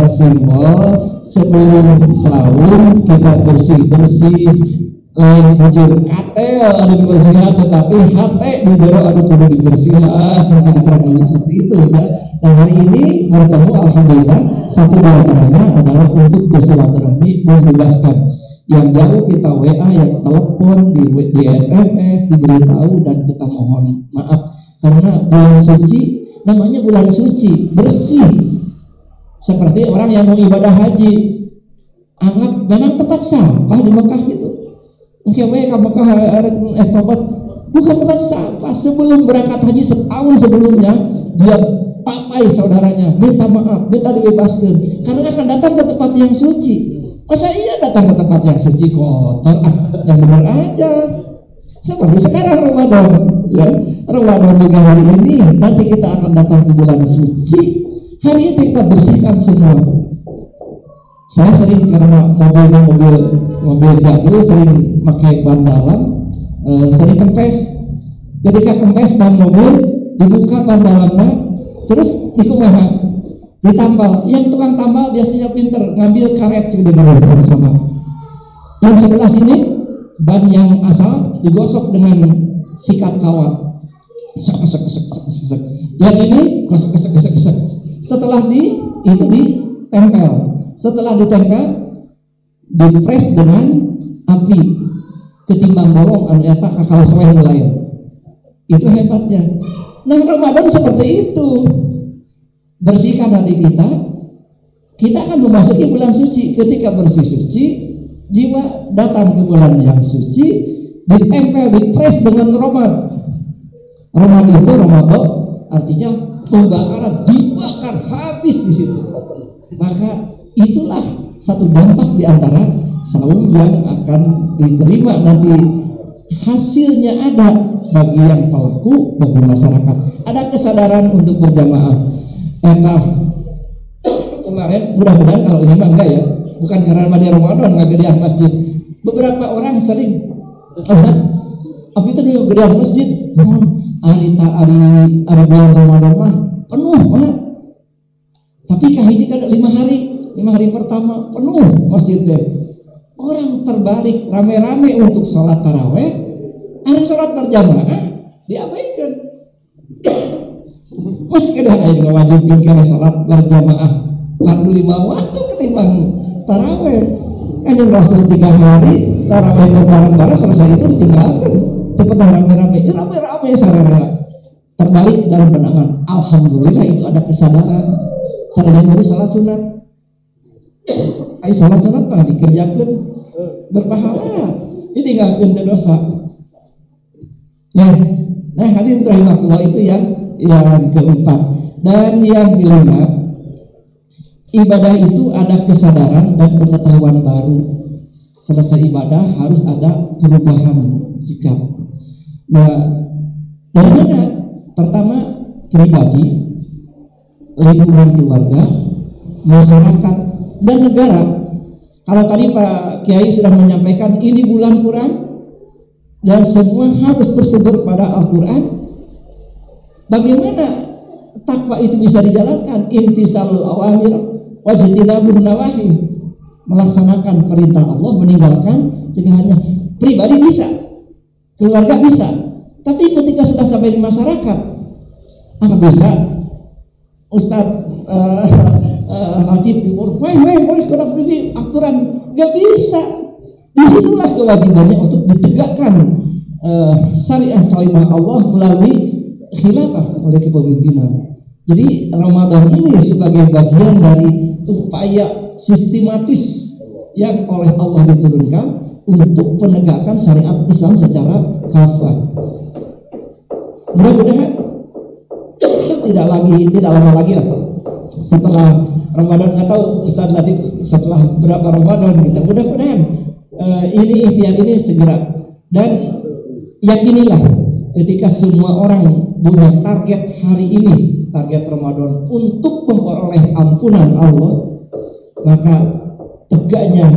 sebelum sahur kita bersih lain bujur katel ada dibersihkan tetapi hati di jero ada kudu dibersihkan kita seperti itu ya. Nah hari ini bertemu alhamdulillah satu diantaranya adalah untuk bersilaturahmi membebaskan yang jauh kita WA, yang telepon, di SMS, diberitahu dan kita mohon maaf karena bulan suci namanya bulan suci bersih seperti orang yang mau ibadah haji anggap memang tempat sampah di Mekah itu mungkin ke Mekah tobat bukan tempat sampah. Sebelum berangkat haji setahun sebelumnya dia papai saudaranya minta maaf, minta dibebaskan karena akan datang ke tempat yang suci. Masa iya datang ke tempat yang suci kotor? Yang benar aja. Seperti sekarang Ramadan, ya. Ramadan juga hari ini, nanti kita akan datang ke bulan suci. Hari ini kita bersihkan semua. Saya sering karena mobil jadul sering pakai ban dalam, sering kempes. Ketika kempes ban mobil dibuka ban dalamnya, terus dikumaha. Ditambal, yang tukang tambal biasanya pinter ngambil karet dengan sama. Yang sebelah sini ban yang asal digosok dengan sikat kawat. Kesek. Yang ini kesek. Setelah itu ditempel. Setelah ditempel, dipres dengan api. Ketimbang bolong ternyata kakal sawah mulai. Itu hebatnya. Nah Ramadan seperti itu. Bersihkan hati kita akan memasuki bulan suci. Ketika bersih suci, jiwa datang ke bulan yang suci, ditempel, dipres dengan Ramadan. Ramadan itu Ramadan artinya pembakaran, dibakar habis di situ. Maka itulah satu dampak di antara saum yang akan diterima nanti. Hasilnya ada bagi yang pelaku, bagi masyarakat. Ada kesadaran untuk berjamaah. Kemarin mudah-mudahan kalau ini mah enggak ya, bukan karena Ramadan nggak gedean masjid. Beberapa orang sering apa itu dulu gedean masjid hari bulan Ramadan mah penuh mah, tapi kahiji kan 5 hari pertama penuh masjid deh. Orang terbalik rame-rame untuk sholat taraweh, hari sholat berjamaah diabaikan. Masih ada yang wajibin karena salat berjamaah fardu 5 waktu ketimbang taraweh. Kanjeng Rasul 3 hari taraweh bareng-bareng selesai itu ditinggalkan. Cepat rame-rame, rame-rame sarana terbalik dalam pandangan. Alhamdulillah itu ada kesadaran. Sadar dari salat sunat. Salat sunat mah dikerjakan berpahala, ditinggalkan dosa. Ya, nah hadirin rahimakumullah, itu yang keempat. Dan yang kelima, ibadah itu ada kesadaran dan pengetahuan baru. Selesai ibadah harus ada perubahan sikap. Nah, dari mana? Pertama, pribadi, lingkungan keluarga, masyarakat, dan negara. Kalau tadi Pak Kiai sudah menyampaikan ini bulan Quran dan semua harus bersumber pada Al-Quran, bagaimana takwa itu bisa dijalankan? Intisalul awamir wajtinabun nawahi, melaksanakan perintah Allah, meninggalkan cegahannya. Pribadi bisa, keluarga bisa, tapi ketika sudah sampai di masyarakat, apa bisa? Ustadz Latif boleh kenapa ini aturan? Gak bisa. Disitulah kewajibannya untuk ditegakkan syariat kalimah Allah melalui khilafah, oleh kepemimpinan. Jadi Ramadan ini sebagai bagian dari upaya sistematis yang oleh Allah diturunkan untuk penegakan syariat Islam secara kafah. Mudah-mudahan tidak lama lagi lah setelah Ramadan, nggak tahu Ustadz Latif setelah berapa Ramadan kita, mudah-mudahan ini ikhtiar ini segera. Dan yakinilah ketika semua orang punya target hari ini, target Ramadan untuk memperoleh ampunan Allah, maka tegaknya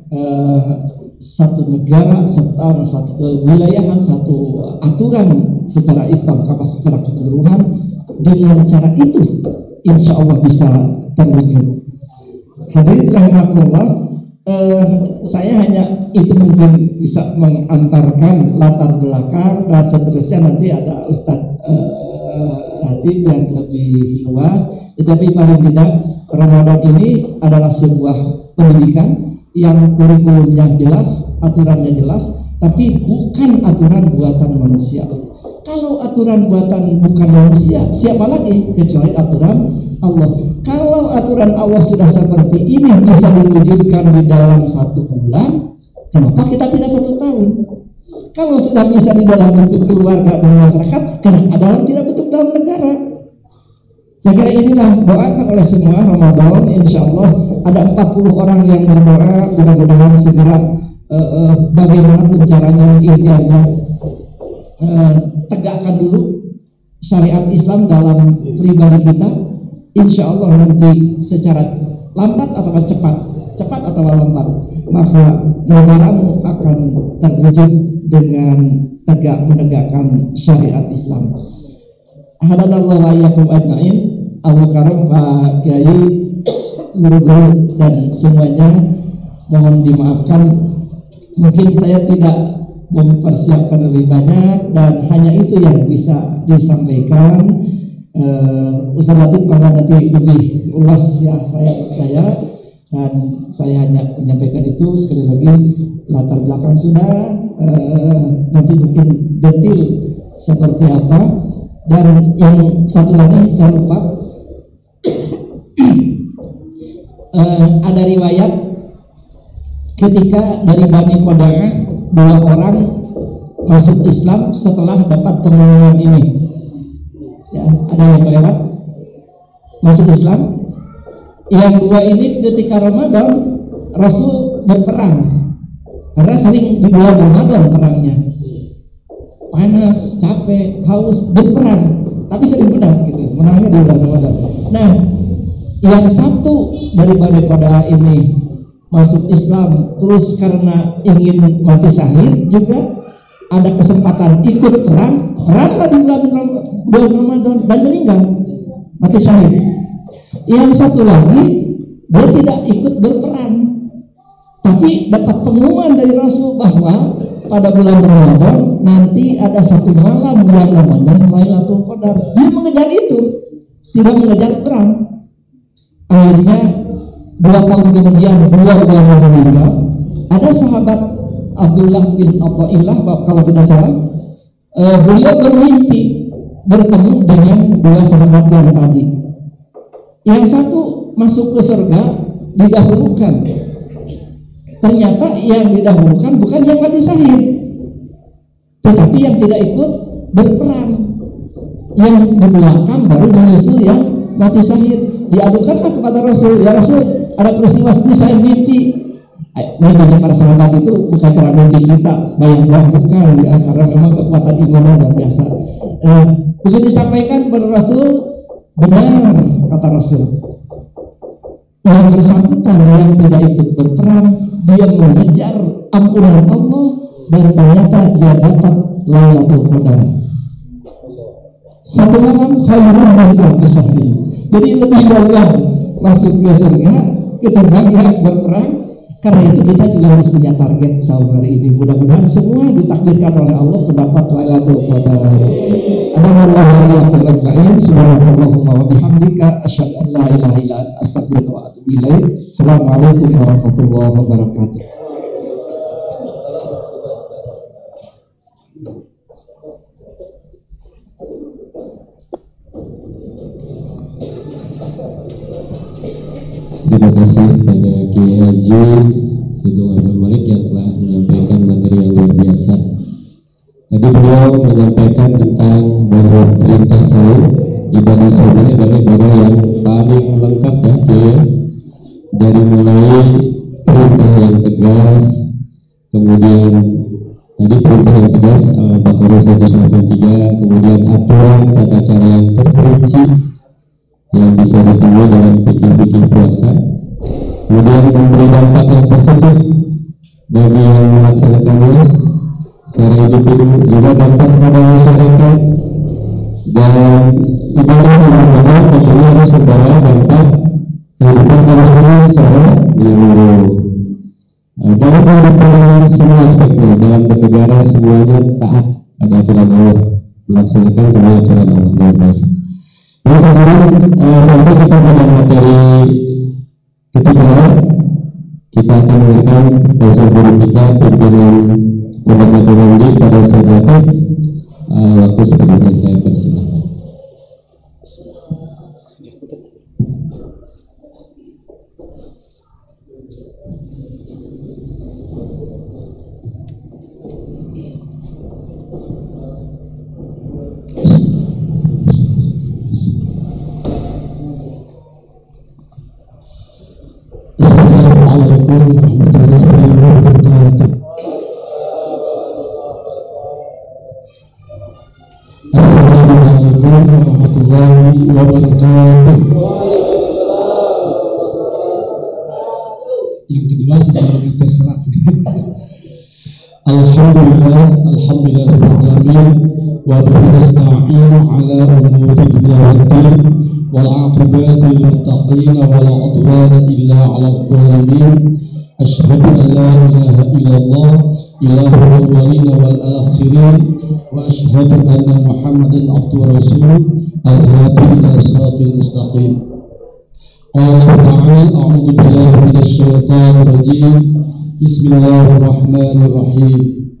satu negara, satu kewilayahan, satu aturan secara Islam secara keseluruhan, dengan cara itu insya Allah bisa terwujud. Hadirin rahimakumullah, saya hanya itu mungkin bisa mengantarkan latar belakang dan seterusnya nanti ada Ustadz Latif yang lebih luas. Tetapi paling tidak Ramadan ini adalah sebuah pendidikan yang kurikulumnya jelas, aturannya jelas, tapi bukan aturan buatan manusia. Kalau aturan buatan bukan manusia, siapa lagi kecuali aturan Allah. Kalau aturan Allah sudah seperti ini bisa diwujudkan di dalam 1 bulan, kenapa kita tidak 1 tahun? Kalau sudah bisa di dalam bentuk keluarga dan masyarakat, kenapa tidak bentuk dalam negara? Saya kira inilah doakan oleh semua Ramadan. Insya Allah ada 40 orang yang berdoa, mudah-mudahan segera bagaimanapun caranya, ikhtiarnya, tegakkan dulu syariat Islam dalam pribadi kita. Insya Allah nanti secara lambat atau cepat atau lambat, maka negaramu akan terwujud dengan menegakkan syariat Islam. Hadanallahu wa iyyakum ajmain. Abu Karam, Pak Kiai, guru-guru dan semuanya mohon dimaafkan, mungkin saya tidak mempersiapkan lebih banyak dan hanya itu yang bisa disampaikan. Ustaz Latif nanti lebih luas ya saya dan saya hanya menyampaikan itu. Sekali lagi latar belakang sudah, nanti mungkin detail seperti apa. Dan yang satu lagi saya lupa, ada riwayat ketika dari Bani Qoda'ah 2 orang masuk Islam setelah dapat pengumuman ini. Ya, ada yang kelewat masuk Islam. Yang 2 ini ketika Ramadan Rasul berperang, karena sering di bulan Ramadan perangnya, panas, capek, haus, berperang, tapi sering menang gitu, menangnya di bulan Ramadan. Nah, yang satu dari Bani Qoda'ah ini masuk Islam terus karena ingin mati syahid, juga ada kesempatan ikut peranglah di bulan Ramadan dan meninggal mati syahid. Yang satu lagi dia tidak ikut berperang, tapi dapat pengumuman dari Rasul bahwa pada bulan Ramadan nanti ada 1 malam yang namanya Lailatul Qadar. Dia mengejar itu, tidak mengejar perang. Akhirnya 2 tahun kemudian 2 bulan meninggal, ada sahabat Abdullah bin Athaillah kalau tidak salah, beliau bermimpi bertemu dengan 2 sahabat yang tadi. Yang satu masuk ke surga didahulukan, Ternyata yang didahulukan bukan yang mati syahid, tetapi yang tidak ikut berperang. Yang di belakang baru menyusul yang mati syahid. Diadukanlah kepada Rasul, ya Rasul, ada peristiwa seperti saya mimpi. Mimpinya para sahabat itu bukan cara mimpi kita, bayang-bayang bukan ya, karena memang kekuatan iman luar biasa. Begitu disampaikan kepada Rasul, benar kata Rasul. Yang bersangkutan yang tidak ikut berperang, dia mengejar ampunan Allah dan ternyata dia dapat Lailatul Qadar. Satu malam khairun min alfi syahrin. Jadi lebih bagus masuk ke surga ketimbang yang berperang. Karena itu kita juga harus punya target sahur hari ini. Mudah-mudahan semua ditakdirkan oleh Allah mendapat Lailatul Qadar. Subhanallahumma wa bihamdika asyhadu an la ilaha illa anta astaghfiruka wa atubu ilaik. Assalamualaikum warahmatullahi wabarakatuh. Terima kasih kepada Kiai Haji Dudung Abdul Malik yang telah menyampaikan materi yang luar biasa. Tadi beliau menyampaikan tentang bahwa perintah sahur ibadah sahur ini adalah ibadah yang paling lengkap ya, Kiai. Dari mulai perintah yang tegas, kemudian tadi perintah yang tegas Al-Baqarah 193, kemudian aturan tata cara yang terperinci yang bisa ditemui dalam fikih-fikih puasa, kemudian memberi dampak yang positif bagi yang melaksanakannya secara individu, juga dampak pada masyarakat, dan ibadah sahur tentunya harus membawa dampak kehidupan manusia secara menyeluruh. Dalam kehidupan semua aspeknya, dalam bernegara semuanya taat pada aturan Allah, melaksanakan semua aturan Allah, luar biasa. Sampai kita pada materi ketiga, kita akan mendengarkan bahasa guru kita pimpinan Pondok Mandi pada saat waktu sebenarnya saya persilakan. Yang kedua sedang berterserah. Alhamdulillahirrahmanirrahim wa bihi nasta'inu ala umuri dunya waddin wal 'aqibatu lil muttaqin wa la 'udwana illa 'alal zalimin. Asyhadu an la ilaha illallah ilahul awwalin wal akhirin wa asyhadu anna Muhammadan abduhu wa rasuluh al-hadi ila siratal mustaqim. Qala ta'ala a'udzu billahi minasy syaithanir rajim. Bismillahirrahmanirrahim.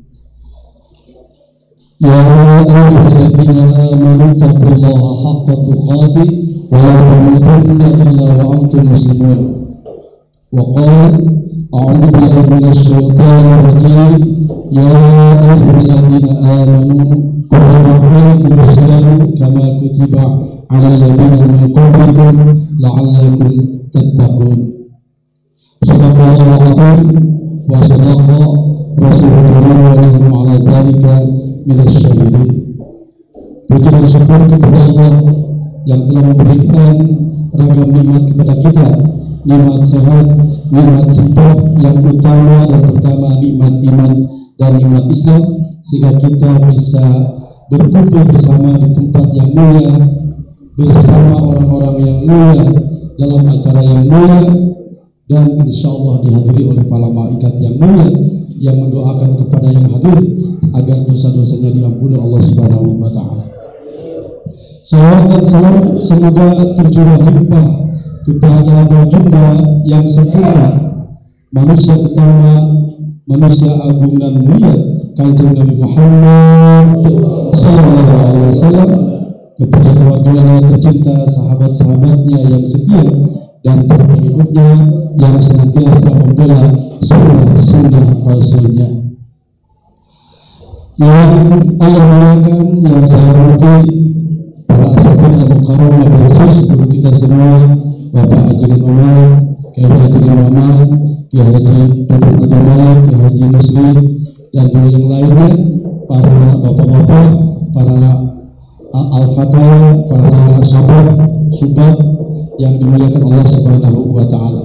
Ya ayyuhalladzina amanu taqullaha haqqa tuqatih wa la tamutunna illa wa antum muslimun. Wa qala a'udzu billahi minasy syaithanir rajim. Ya ayyuhalladzina amanu kutiba 'alaikumus siyam kama kutiba 'alal ladzina min qablikum la'allakum tattaqun. Sadaqallahu adzim wa sadaqa rasulullah wa nahnu 'ala dzalika minas syahidin. Puji dan syukur kepada Allah yang telah memberikan ragam nikmat kepada kita, nikmat sehat, nikmat sempat yang utama dan pertama nikmat iman dan nikmat Islam, sehingga kita bisa berkumpul bersama di tempat yang mulia, bersama orang-orang yang mulia, dalam acara yang mulia, dan insya Allah dihadiri oleh para malaikat yang mulia yang mendoakan kepada yang hadir agar dosa-dosanya diampuni Allah Subhanahu wa Ta'ala. Salawat dan salam semoga tercurah limpah kepada baginda yang sempurna, manusia utama, manusia agung dan mulia, Kanjeng Nabi Muhammad sallallahu alaihi wasallam, kepada keluarganya tercinta, sahabat-sahabatnya yang setia, dan pengikutnya yang senantiasa membela sunnah Rasulnya. Yang Allah muliakan, yang saya hormati para asatidz al-mukarram, khusus guru kita semua, Bapak Haji Umar, Kiai Haji Muhammad, Kiai Haji Dudung Abdul Malik, Kiai Haji Muslim, dan yang lainnya, para bapak-bapak, para al-fatah, para subab yang dimuliakan Allah Subhanahu wa Ta'ala.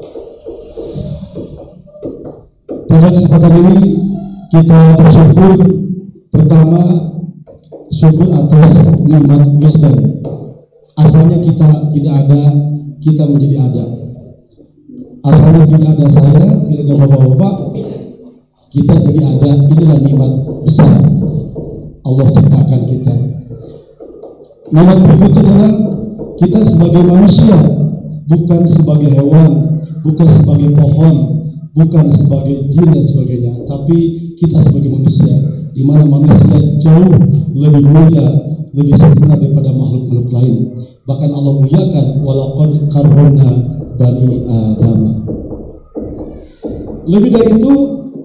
Pada kesempatan ini kita bersyukur, pertama syukur atas nikmat wisdom. Asalnya kita tidak ada, kita menjadi ada. Asalnya tidak ada saya, tidak ada bapak-bapak, kita jadi ada. Inilah nikmat besar Allah ciptakan kita. Nikmat berikutnya adalah kita sebagai manusia, bukan sebagai hewan, bukan sebagai pohon, bukan sebagai jin dan sebagainya, tapi kita sebagai manusia, di mana manusia jauh lebih mulia, lebih sempurna daripada makhluk-makhluk lain. Bahkan Allah muliakan, walaqad karramna bani Adam. Lebih dari itu,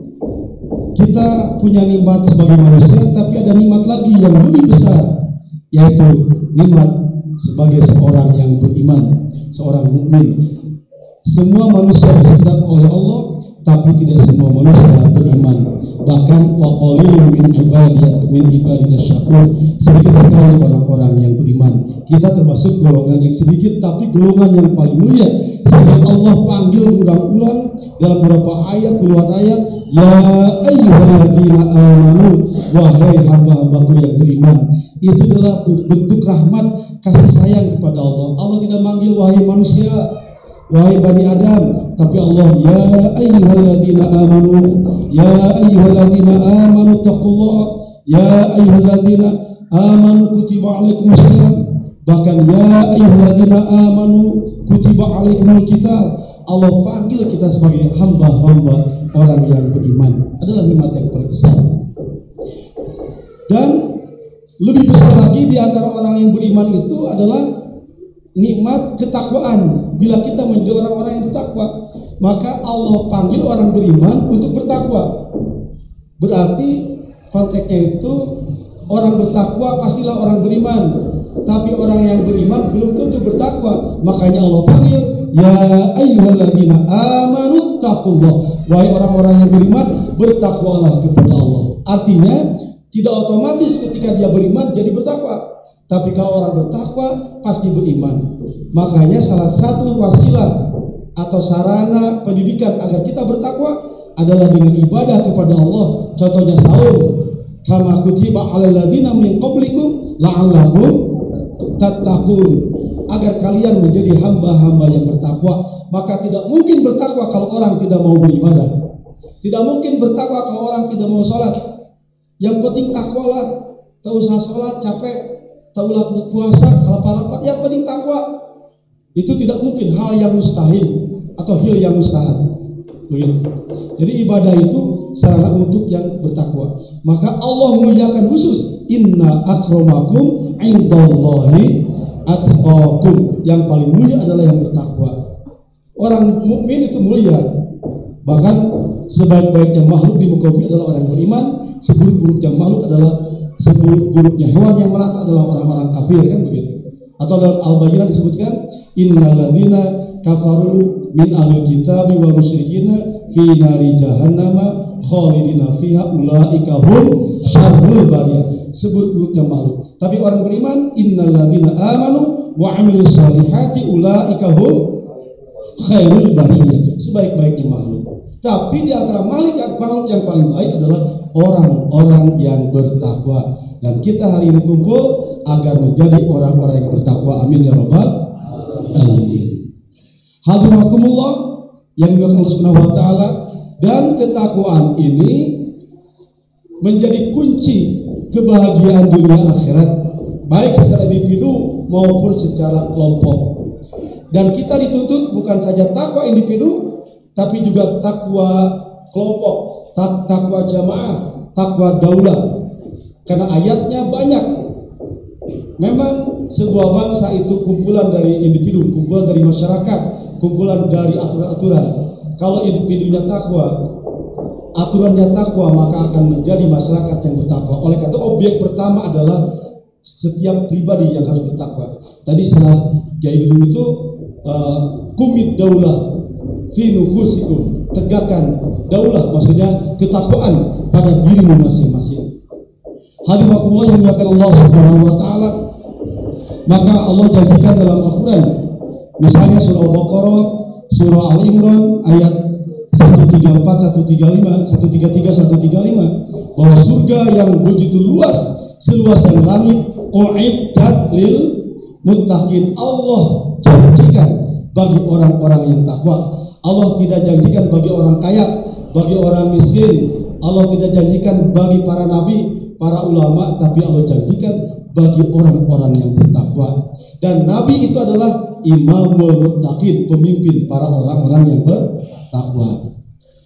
kita punya nikmat sebagai manusia, tapi ada nikmat lagi yang lebih besar, yaitu nikmat sebagai seorang yang beriman, seorang mukmin. Semua manusia diciptakan oleh Allah, tapi tidak semua manusia beriman. Bahkan wa qalilun min ibadina syakur, sedikit sekali orang-orang yang beriman. Kita termasuk golongan yang sedikit, tapi golongan yang paling mulia. Sehingga Allah panggil berulang-ulang dalam beberapa ayat, puluhan ayat, ya ayyuhalladzina amanu, wahai hamba-hambaku yang beriman. Itu adalah bentuk rahmat, kasih sayang kepada Allah. Allah tidak manggil wahai manusia, wahai Bani Adam, tapi Allah ya ayyuhalladzina amanu, ya ayyuhalladzina amanu taqullah, ya ayyuhalladzina amanu kutiba alaikumusiyam, bahkan ya ayyuhalladzina amanu kutiba alaikumul qital. Allah panggil kita sebagai hamba-hamba orang yang beriman. Adalah nikmat yang terbesar. Dan lebih besar lagi di antara orang yang beriman itu adalah nikmat ketakwaan. Bila kita menjadi orang-orang yang bertakwa, maka Allah panggil orang beriman untuk bertakwa. Berarti konteksnya itu orang bertakwa pastilah orang beriman, tapi orang yang beriman belum tentu bertakwa. Makanya Allah panggil, ya ayyuhalladzina amanu taqullah, wahai orang-orang yang beriman, bertakwalah kepada Allah. Artinya tidak otomatis ketika dia beriman jadi bertakwa, tapi kalau orang bertakwa pasti beriman. Makanya salah satu wasilah atau sarana pendidikan agar kita bertakwa adalah dengan ibadah kepada Allah. Contohnya saum, kama kutiba alal ladzina min qablikum la'allakum tattaqun, agar kalian menjadi hamba-hamba yang bertakwa. Maka tidak mungkin bertakwa kalau orang tidak mau beribadah. Tidak mungkin bertakwa kalau orang tidak mau sholat. Yang penting takwalah. Tak usah sholat capek, tak usah puasa lapar-lapar, yang penting takwa. Itu tidak mungkin hal yang mustahil atau hal yang mustahil. Begitu. Jadi ibadah itu sarana untuk yang bertakwa. Maka Allah memuliakan khusus, inna akramakum indallahi atqakum, yang paling mulia adalah yang bertakwa. Orang mukmin itu mulia. Bahkan sebaik-baiknya makhluk di muka bumi adalah orang beriman, seburuk-buruknya makhluk adalah, seburuk-buruknya hewan yang melata adalah orang-orang kafir, kan begitu. Atau dalam Al-Baqarah disebutkan, innalladzina kafaru min ahlil kitabi wal musyrikina fi nari jahannama khalidina fiha ulaika hum syarrul bariyah, seburuk-buruknya makhluk. Tapi orang beriman, innalladzina amanu wa amilus solihati ulaika hum khairul bariyah, sebaik-baiknya makhluk. Tapi di antara makhluk yang paling baik adalah orang-orang yang bertakwa. Dan kita hari ini kumpul agar menjadi orang-orang yang bertakwa. Amin ya rabbal alamin. Hadiratullah yang dimuliakan Allah Subhanahu wa taala, dan ketakwaan ini menjadi kunci kebahagiaan dunia akhirat, baik secara individu maupun secara kelompok. Dan kita dituntut bukan saja takwa individu, tapi juga takwa kelompok, takwa jamaah, takwa daulah. Karena ayatnya banyak. Memang sebuah bangsa itu kumpulan dari individu, kumpulan dari masyarakat, kumpulan dari aturan-aturan. Kalau individunya takwa, aturannya takwa, maka akan menjadi masyarakat yang bertakwa. Oleh karena itu objek pertama adalah setiap pribadi yang harus bertakwa. Tadi istilah Kiai Dudung itu kumit daulah fi nufusikum, tegakkan daulah, maksudnya ketakwaan pada dirimu masing-masing. Hadimakumullah yang dimuliakan Allah Subhanahu wa taala. Maka Allah janjikan dalam Al-Qur'an, misalnya surah Al-Baqarah, surah Al-Imran ayat 134, 135, 133, 135, bahwa surga yang begitu luas, seluas yang langit, uiddat lil muttaqin, Allah janjikan bagi orang-orang yang takwa. Allah tidak janjikan bagi orang kaya, bagi orang miskin. Allah tidak janjikan bagi para nabi, para ulama, tapi Allah janjikan bagi orang-orang yang bertakwa. Dan nabi itu adalah imamul muttaqin, pemimpin para orang-orang yang bertakwa.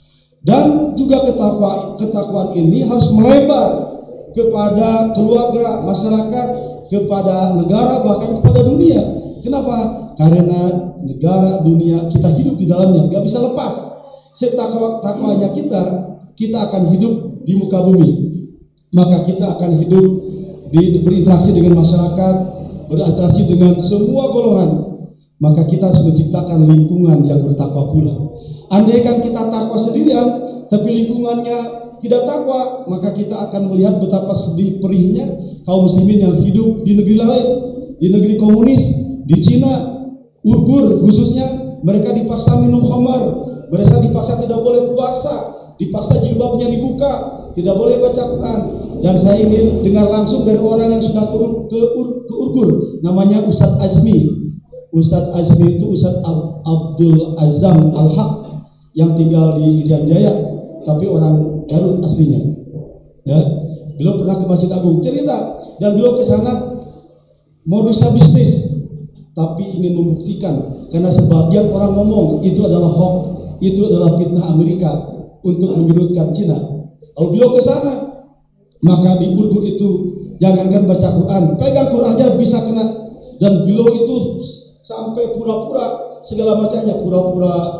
Dan juga ketakwaan ini harus melebar kepada keluarga, masyarakat, kepada negara, bahkan kepada dunia. Kenapa? Karena negara, dunia, kita hidup di dalamnya, nggak bisa lepas. Setakwanya kita akan hidup di muka bumi. Maka kita akan hidup berinteraksi dengan masyarakat, berinteraksi dengan semua golongan. Maka kita harus menciptakan lingkungan yang bertakwa pula. Andaikan kita takwa sendirian, tapi lingkungannya tidak takwa, maka kita akan melihat betapa sedih perihnya kaum muslimin yang hidup di negeri lain, di negeri komunis, di Cina, Uyghur khususnya. Mereka dipaksa minum khamar, mereka dipaksa tidak boleh puasa, dipaksa jilbabnya dibuka, tidak boleh baca Quran. Dan saya ingin dengar langsung dari orang yang sudah ke Uyghur, namanya Ustadz Azmi. Ustadz Azmi itu Ustadz Abdul Azam Al-Haq yang tinggal di Irian Jaya, tapi orang Garut aslinya. Ya, beliau pernah ke Masjid Agung cerita, dan beliau ke sana modusnya bisnis, tapi ingin membuktikan, karena sebagian orang ngomong itu adalah hoax, itu adalah fitnah Amerika untuk menyudutkan Cina. Lalu beliau ke sana, maka di Uyghur itu jangankan baca Quran, pegang Quran aja bisa kena. Dan beliau itu sampai pura-pura segala macamnya, pura-pura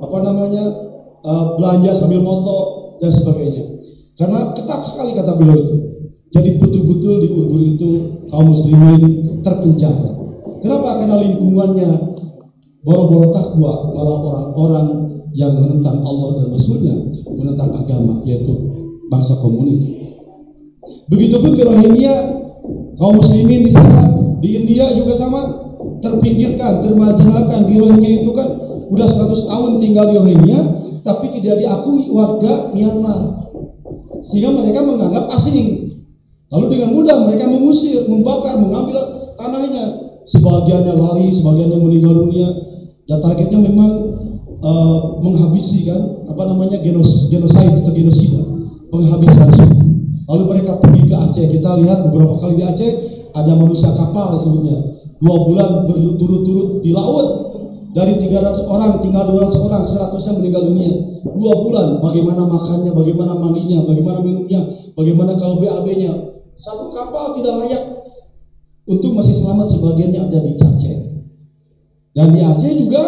belanja sambil moto dan sebagainya, karena ketat sekali kata beliau itu. Jadi betul-betul di Uyghur itu kaum muslimin terpenjara. Kenapa? Karena lingkungannya boro-boro takwa, malah orang-orang yang menentang Allah dan Rasulnya, menentang agama, yaitu bangsa komunis. Begitupun di Rohingya, kaum muslimin di sana, di India juga sama, terpinggirkan, termarginalkan. Di Rohingya itu kan udah 100 tahun tinggal di Rohingya, tapi tidak diakui warga Myanmar, sehingga mereka menganggap asing. Lalu dengan mudah mereka mengusir, membakar, mengambil tanahnya. Sebagiannya lari, sebagiannya meninggal dunia. Dan targetnya memang menghabisi kan, genosida atau genosida, penghabisan suku. Lalu mereka pergi ke Aceh. Kita lihat beberapa kali di Aceh ada manusia kapal disebutnya, 2 bulan berturut-turut di laut. Dari 300 orang tinggal 200 orang, 100-nya meninggal dunia. 2 bulan, bagaimana makannya, bagaimana mandinya, bagaimana minumnya, bagaimana kalau BAB-nya. Satu kapal tidak layak. Untung masih selamat, sebagiannya ada di Aceh. Dan di Aceh juga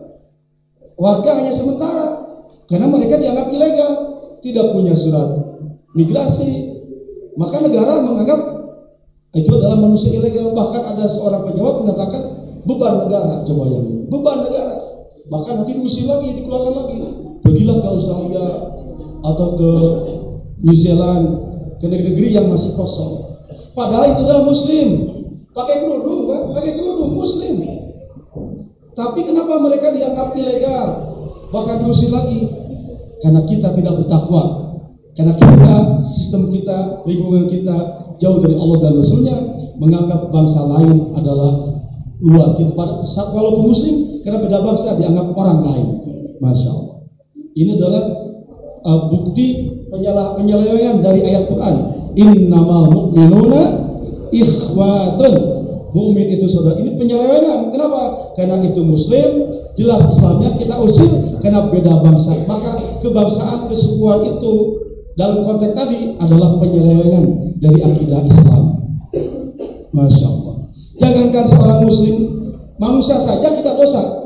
warga hanya sementara, karena mereka dianggap ilegal, tidak punya surat migrasi. Maka negara menganggap itu adalah manusia ilegal. Bahkan ada seorang pejabat mengatakan beban negara, coba yang ini, beban negara. Bahkan nanti diusir lagi, dikeluarkan lagi. Pergilah ke Australia atau ke New Zealand, ke negeri-negeri yang masih kosong. Padahal itu adalah muslim, pakai kerudung kan, pakai kerudung muslim. Tapi kenapa mereka dianggap ilegal, bahkan diusir lagi? Karena kita tidak bertakwa, karena kita, sistem kita, lingkungan kita jauh dari Allah dan Rasulnya, menganggap bangsa lain adalah luar kita. Pada saat walaupun muslim, karena beda bangsa dianggap orang lain. Masya Allah. Ini adalah bukti penyelewengan dari ayat Quran. Innamal mu'minuna ikhwatun. Mukmin itu saudara. Ini penyelewengan. Kenapa? Karena itu muslim, jelas Islamnya, kita usir karena beda bangsa. Maka kebangsaan, kesukuan itu dalam konteks tadi adalah penyelewengan dari akidah Islam. Masya Allah. Jangankan seorang muslim, manusia saja kita dosa.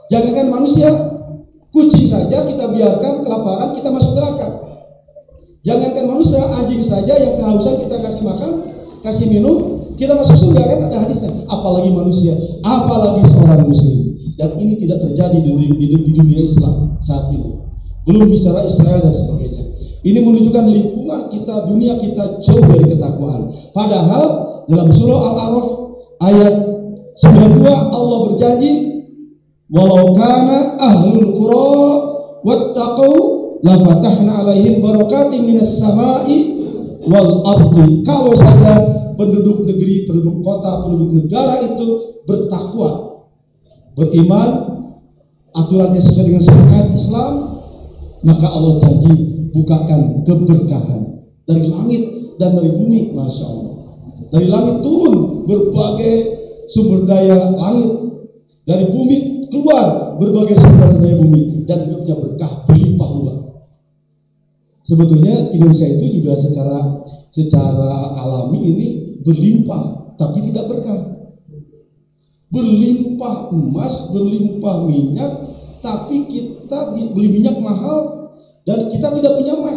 Jangankan manusia, kucing saja kita biarkan kelaparan, kita masuk neraka. Jangankan manusia, anjing saja yang kehausan kita kasih makan, kasih minum, kita masuk surga, kan ada hadisnya. Apalagi manusia, apalagi seorang muslim. Dan ini tidak terjadi di dunia Islam saat ini. Belum bicara Israel dan sebagainya. Ini menunjukkan lingkungan kita, dunia kita jauh dari ketakwaan. Padahal dalam surah Al-A'raf ayat 92 Allah berjanji, walau kana ahlul qura wattaqu la fatahna alaihim barakatim minas sama'i wal ardi. Kalau saja penduduk negeri, penduduk kota, penduduk negara itu bertakwa, beriman, aturannya sesuai dengan syariat Islam, maka Allah janji bukakan keberkahan dari langit dan dari bumi. Masya Allah, dari langit turun berbagai sumber daya langit, dari bumi keluar berbagai sumber daya bumi, dan hidupnya berkah berlimpah ruah. Sebetulnya Indonesia itu juga secara alami ini berlimpah, tapi tidak berkah. Berlimpah emas, berlimpah minyak, tapi kita beli minyak mahal dan kita tidak punya emas.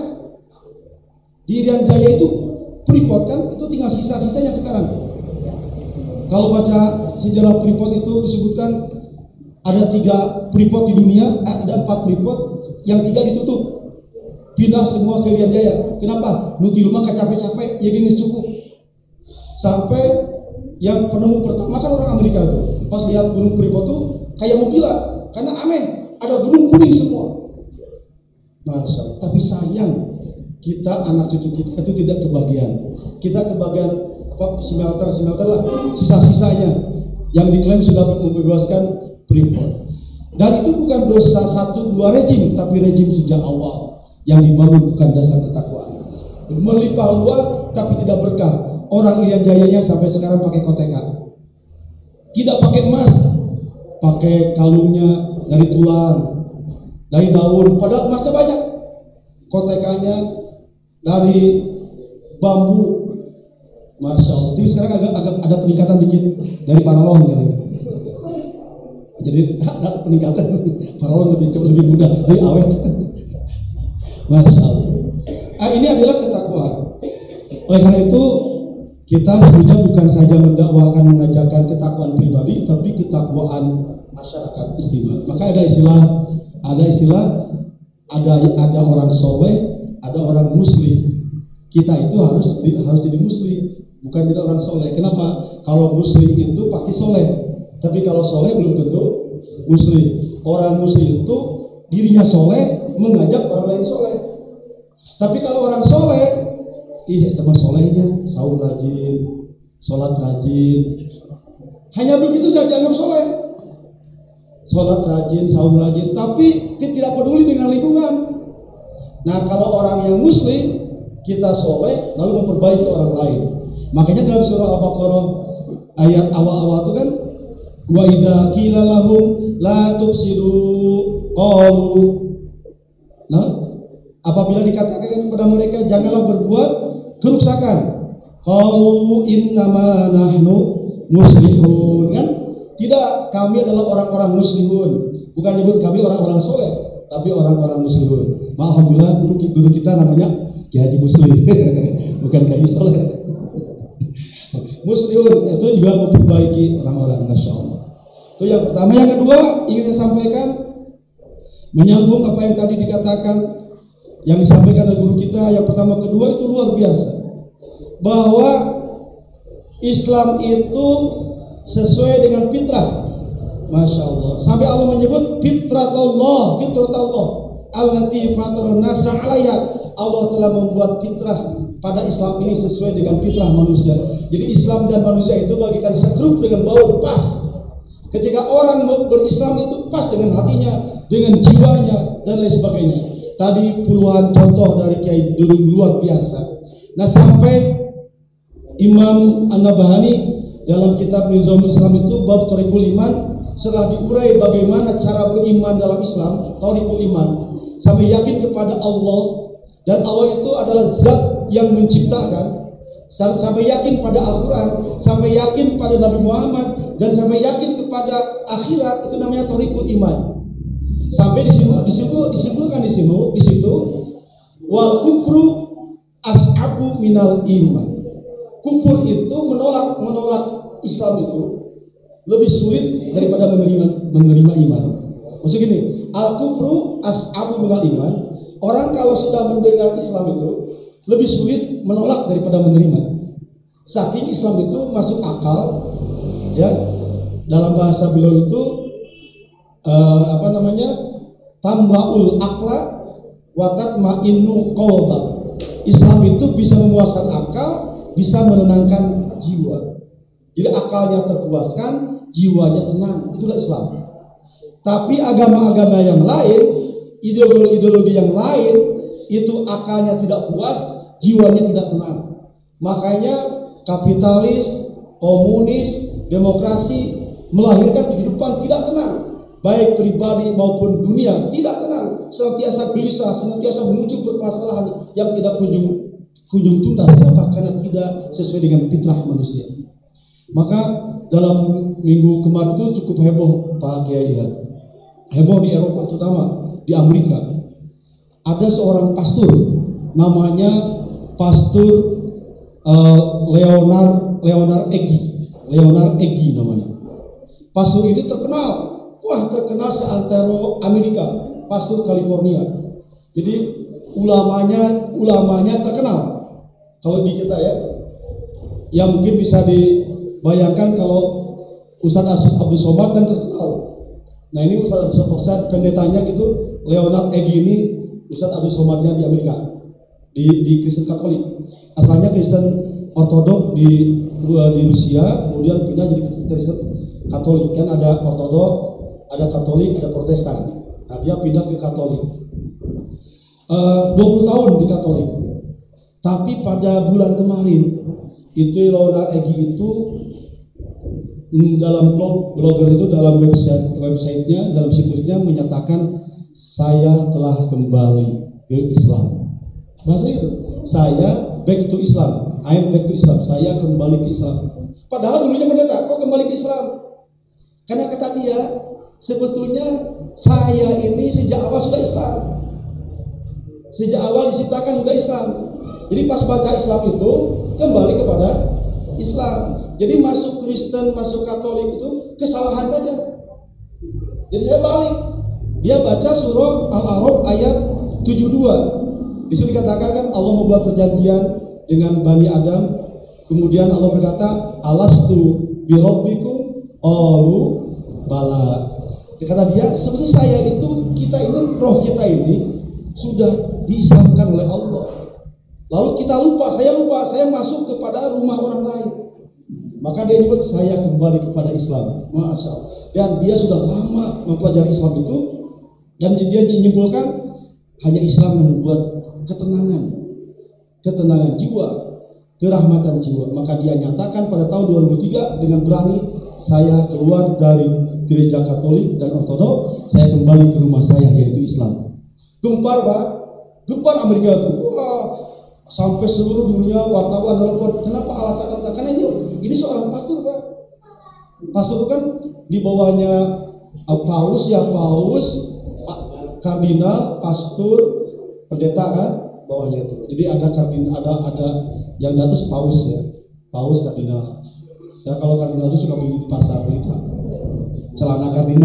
Di Irian Jaya itu Freeport kan, itu tinggal sisa-sisanya sekarang. Kalau baca sejarah Freeport itu disebutkan ada 3 Freeport di dunia, ada 4 Freeport, yang 3 ditutup. Pindah semua ke Irian Jaya. Kenapa? Nu di rumah capek-capek, ya gini cukup. Sampai yang penemu pertama kan orang Amerika tuh, pas lihat gunung Freeport tuh kayak mau gila, karena aneh, ada gunung kuning semua. Masa, tapi sayang kita, anak cucu kita itu tidak kebagian. Kita kebagian apa, smelter lah, sisa-sisanya yang diklaim sudah membebaskan Freeport. Dan itu bukan dosa 1-2 rejim, tapi rejim sejak awal yang dibangun bukan dasar ketakwaan. Melimpah ruah tapi tidak berkah. Orang Irian Jayanya sampai sekarang pakai koteka, tidak pakai emas, pakai kalungnya dari tulang, dari daun, padahal emasnya banyak. Kotekanya dari bambu. Masya Allah. Tapi sekarang agak ada peningkatan dikit dari paralon gitu. Jadi ada peningkatan, paralon lebih mudah, lebih awet. Masya Allah. Ini adalah ketakwaan. Oleh karena itu kita sebenarnya bukan saja mendakwakan, mengajarkan ketakwaan pribadi, tapi ketakwaan masyarakat istimewa. Maka ada istilah ada orang soleh, ada orang muslim. Kita itu harus jadi muslim, bukan jadi orang soleh. Kenapa? Kalau muslim itu pasti soleh, tapi kalau soleh belum tentu muslim. Orang muslim itu dirinya soleh, mengajak orang lain soleh. Tapi kalau orang soleh, teman solehnya saum rajin, sholat rajin, hanya begitu saja dianggap soleh. Sholat rajin, saum rajin, tapi tidak peduli dengan lingkungan. Nah, kalau orang yang muslim, kita soleh lalu memperbaiki orang lain. Makanya dalam surah Al-Baqarah ayat awal-awal itu kan, wa idza qila lahum la tufsidu qalu. Nah, apabila dikatakan kepada mereka janganlah berbuat kerusakan, qalu innama nahnu muslihun, kan? Tidak, kami adalah orang-orang muslihun. Bukan nyebut kami orang-orang soleh, tapi orang-orang muslihun. Alhamdulillah guru kita namanya Kiai Haji Muslim, bukan Kiai soleh. Muslihun itu juga memperbaiki orang-orang, Masya Allah. Itu yang pertama. Yang kedua ingin saya sampaikan, menyambung apa yang tadi dikatakan, yang disampaikan oleh guru kita. Yang pertama, kedua itu luar biasa, bahwa Islam itu sesuai dengan fitrah. Masya Allah. Sampai Allah menyebut fitratullah allati fatarun nasa 'alaiha. Allah telah membuat fitrah pada Islam ini sesuai dengan fitrah manusia. Jadi Islam dan manusia itu bagikan sekrup dengan baur pas. Ketika orang berislam itu pas dengan hatinya, dengan jiwanya dan lain sebagainya. Tadi puluhan contoh dari Kiai Dudung luar biasa. Nah, sampai Imam An-Nabahani dalam kitab Nizam Islam itu bab Thariqul Iman, setelah diurai bagaimana cara beriman dalam Islam, Thariqul Iman, sampai yakin kepada Allah, dan Allah itu adalah zat yang menciptakan, sampai yakin pada Al-Quran, sampai yakin pada Nabi Muhammad, dan sampai yakin kepada akhirat, itu namanya thoriqul iman. Sampai disimpulkan di situ, wal kufru as'abu minal iman. Kufur itu menolak Islam itu lebih sulit daripada menerima iman. Maksud gini, al kufru as'abu minal iman. Orang kalau sudah mendengar Islam itu lebih sulit menolak daripada menerima. Saking Islam itu masuk akal, ya. Dalam bahasa beliau itu tamlaul akla wa tatma'innu qalba. Islam itu bisa memuaskan akal, bisa menenangkan jiwa. Jadi akalnya terpuaskan, jiwanya tenang. Itulah Islam. Tapi agama-agama yang lain, ideologi yang lain, itu akalnya tidak puas, jiwanya tidak tenang. Makanya kapitalis, komunis, demokrasi melahirkan kehidupan tidak tenang, baik pribadi maupun dunia tidak tenang, senantiasa gelisah, senantiasa muncul permasalahan yang tidak kunjung tuntas. Kenapa? Karena tidak sesuai dengan fitrah manusia. Maka dalam minggu kemarin itu cukup heboh Pak Kiai, ya. Heboh di Eropa, terutama di Amerika. Ada seorang pastor, namanya Pastor Leonard Eggy namanya. Pastor itu terkenal seantero Amerika, pastor California. Jadi ulamanya terkenal. Kalau di kita ya mungkin bisa dibayangkan kalau Ustadz Abdul Somad kan terkenal. Nah ini Ustadz pendetanya gitu, Leonard Eggy ini Ustadz Abdul Somadnya di Amerika, di Kristen Katolik. Asalnya Kristen Ortodok di Rusia, kemudian pindah jadi Kristen Katolik. Kan ada Ortodok, ada Katolik, ada Protestan. Nah dia pindah ke Katolik. 20 tahun di Katolik. Tapi pada bulan kemarin itu Leonard Eggy itu dalam blogger itu, dalam websitenya, dalam situsnya menyatakan saya telah kembali ke Islam. Bahasa itu, saya back to Islam. I am back to Islam. Saya kembali ke Islam. Padahal dulunya pendeta, kok kembali ke Islam? Karena kata dia, sebetulnya saya ini sejak awal sudah Islam. Sejak awal diciptakan sudah Islam. Jadi pas baca Islam itu kembali kepada Islam. Jadi masuk Kristen, masuk Katolik itu kesalahan saja. Jadi saya balik. Dia baca surah Al-A'raf ayat 72. Di situ dikatakan kan Allah membuat perjanjian dengan Bani Adam. Kemudian Allah berkata, alastu birabbikum qalu bala. Kata dia, sebetulnya saya itu, kita ini, roh kita ini sudah diislamkan oleh Allah. Lalu kita lupa, saya masuk kepada rumah orang lain. Maka dia nyebut saya kembali kepada Islam. Masya Allah. Dan dia sudah lama mempelajari Islam itu, dan dia menyimpulkan hanya Islam yang membuat ketenangan jiwa, kerahmatan jiwa. Maka dia nyatakan pada tahun 2003 dengan berani, saya keluar dari gereja Katolik dan Ortodok, saya kembali ke rumah saya yaitu Islam. Gempar Pak, gempar Amerika itu. Wah, sampai seluruh dunia wartawan telepon. Kenapa alasan? Karena ini seorang pastor Pak. Pastor itu kan di bawahnya paus, kardinal, pastor, pendeta kan bawahnya itu. Jadi ada kardinal, ada yang di atas paus ya, paus kardinal. Saya kalau kardinal itu suka beli di pasar berita, celana kardinal.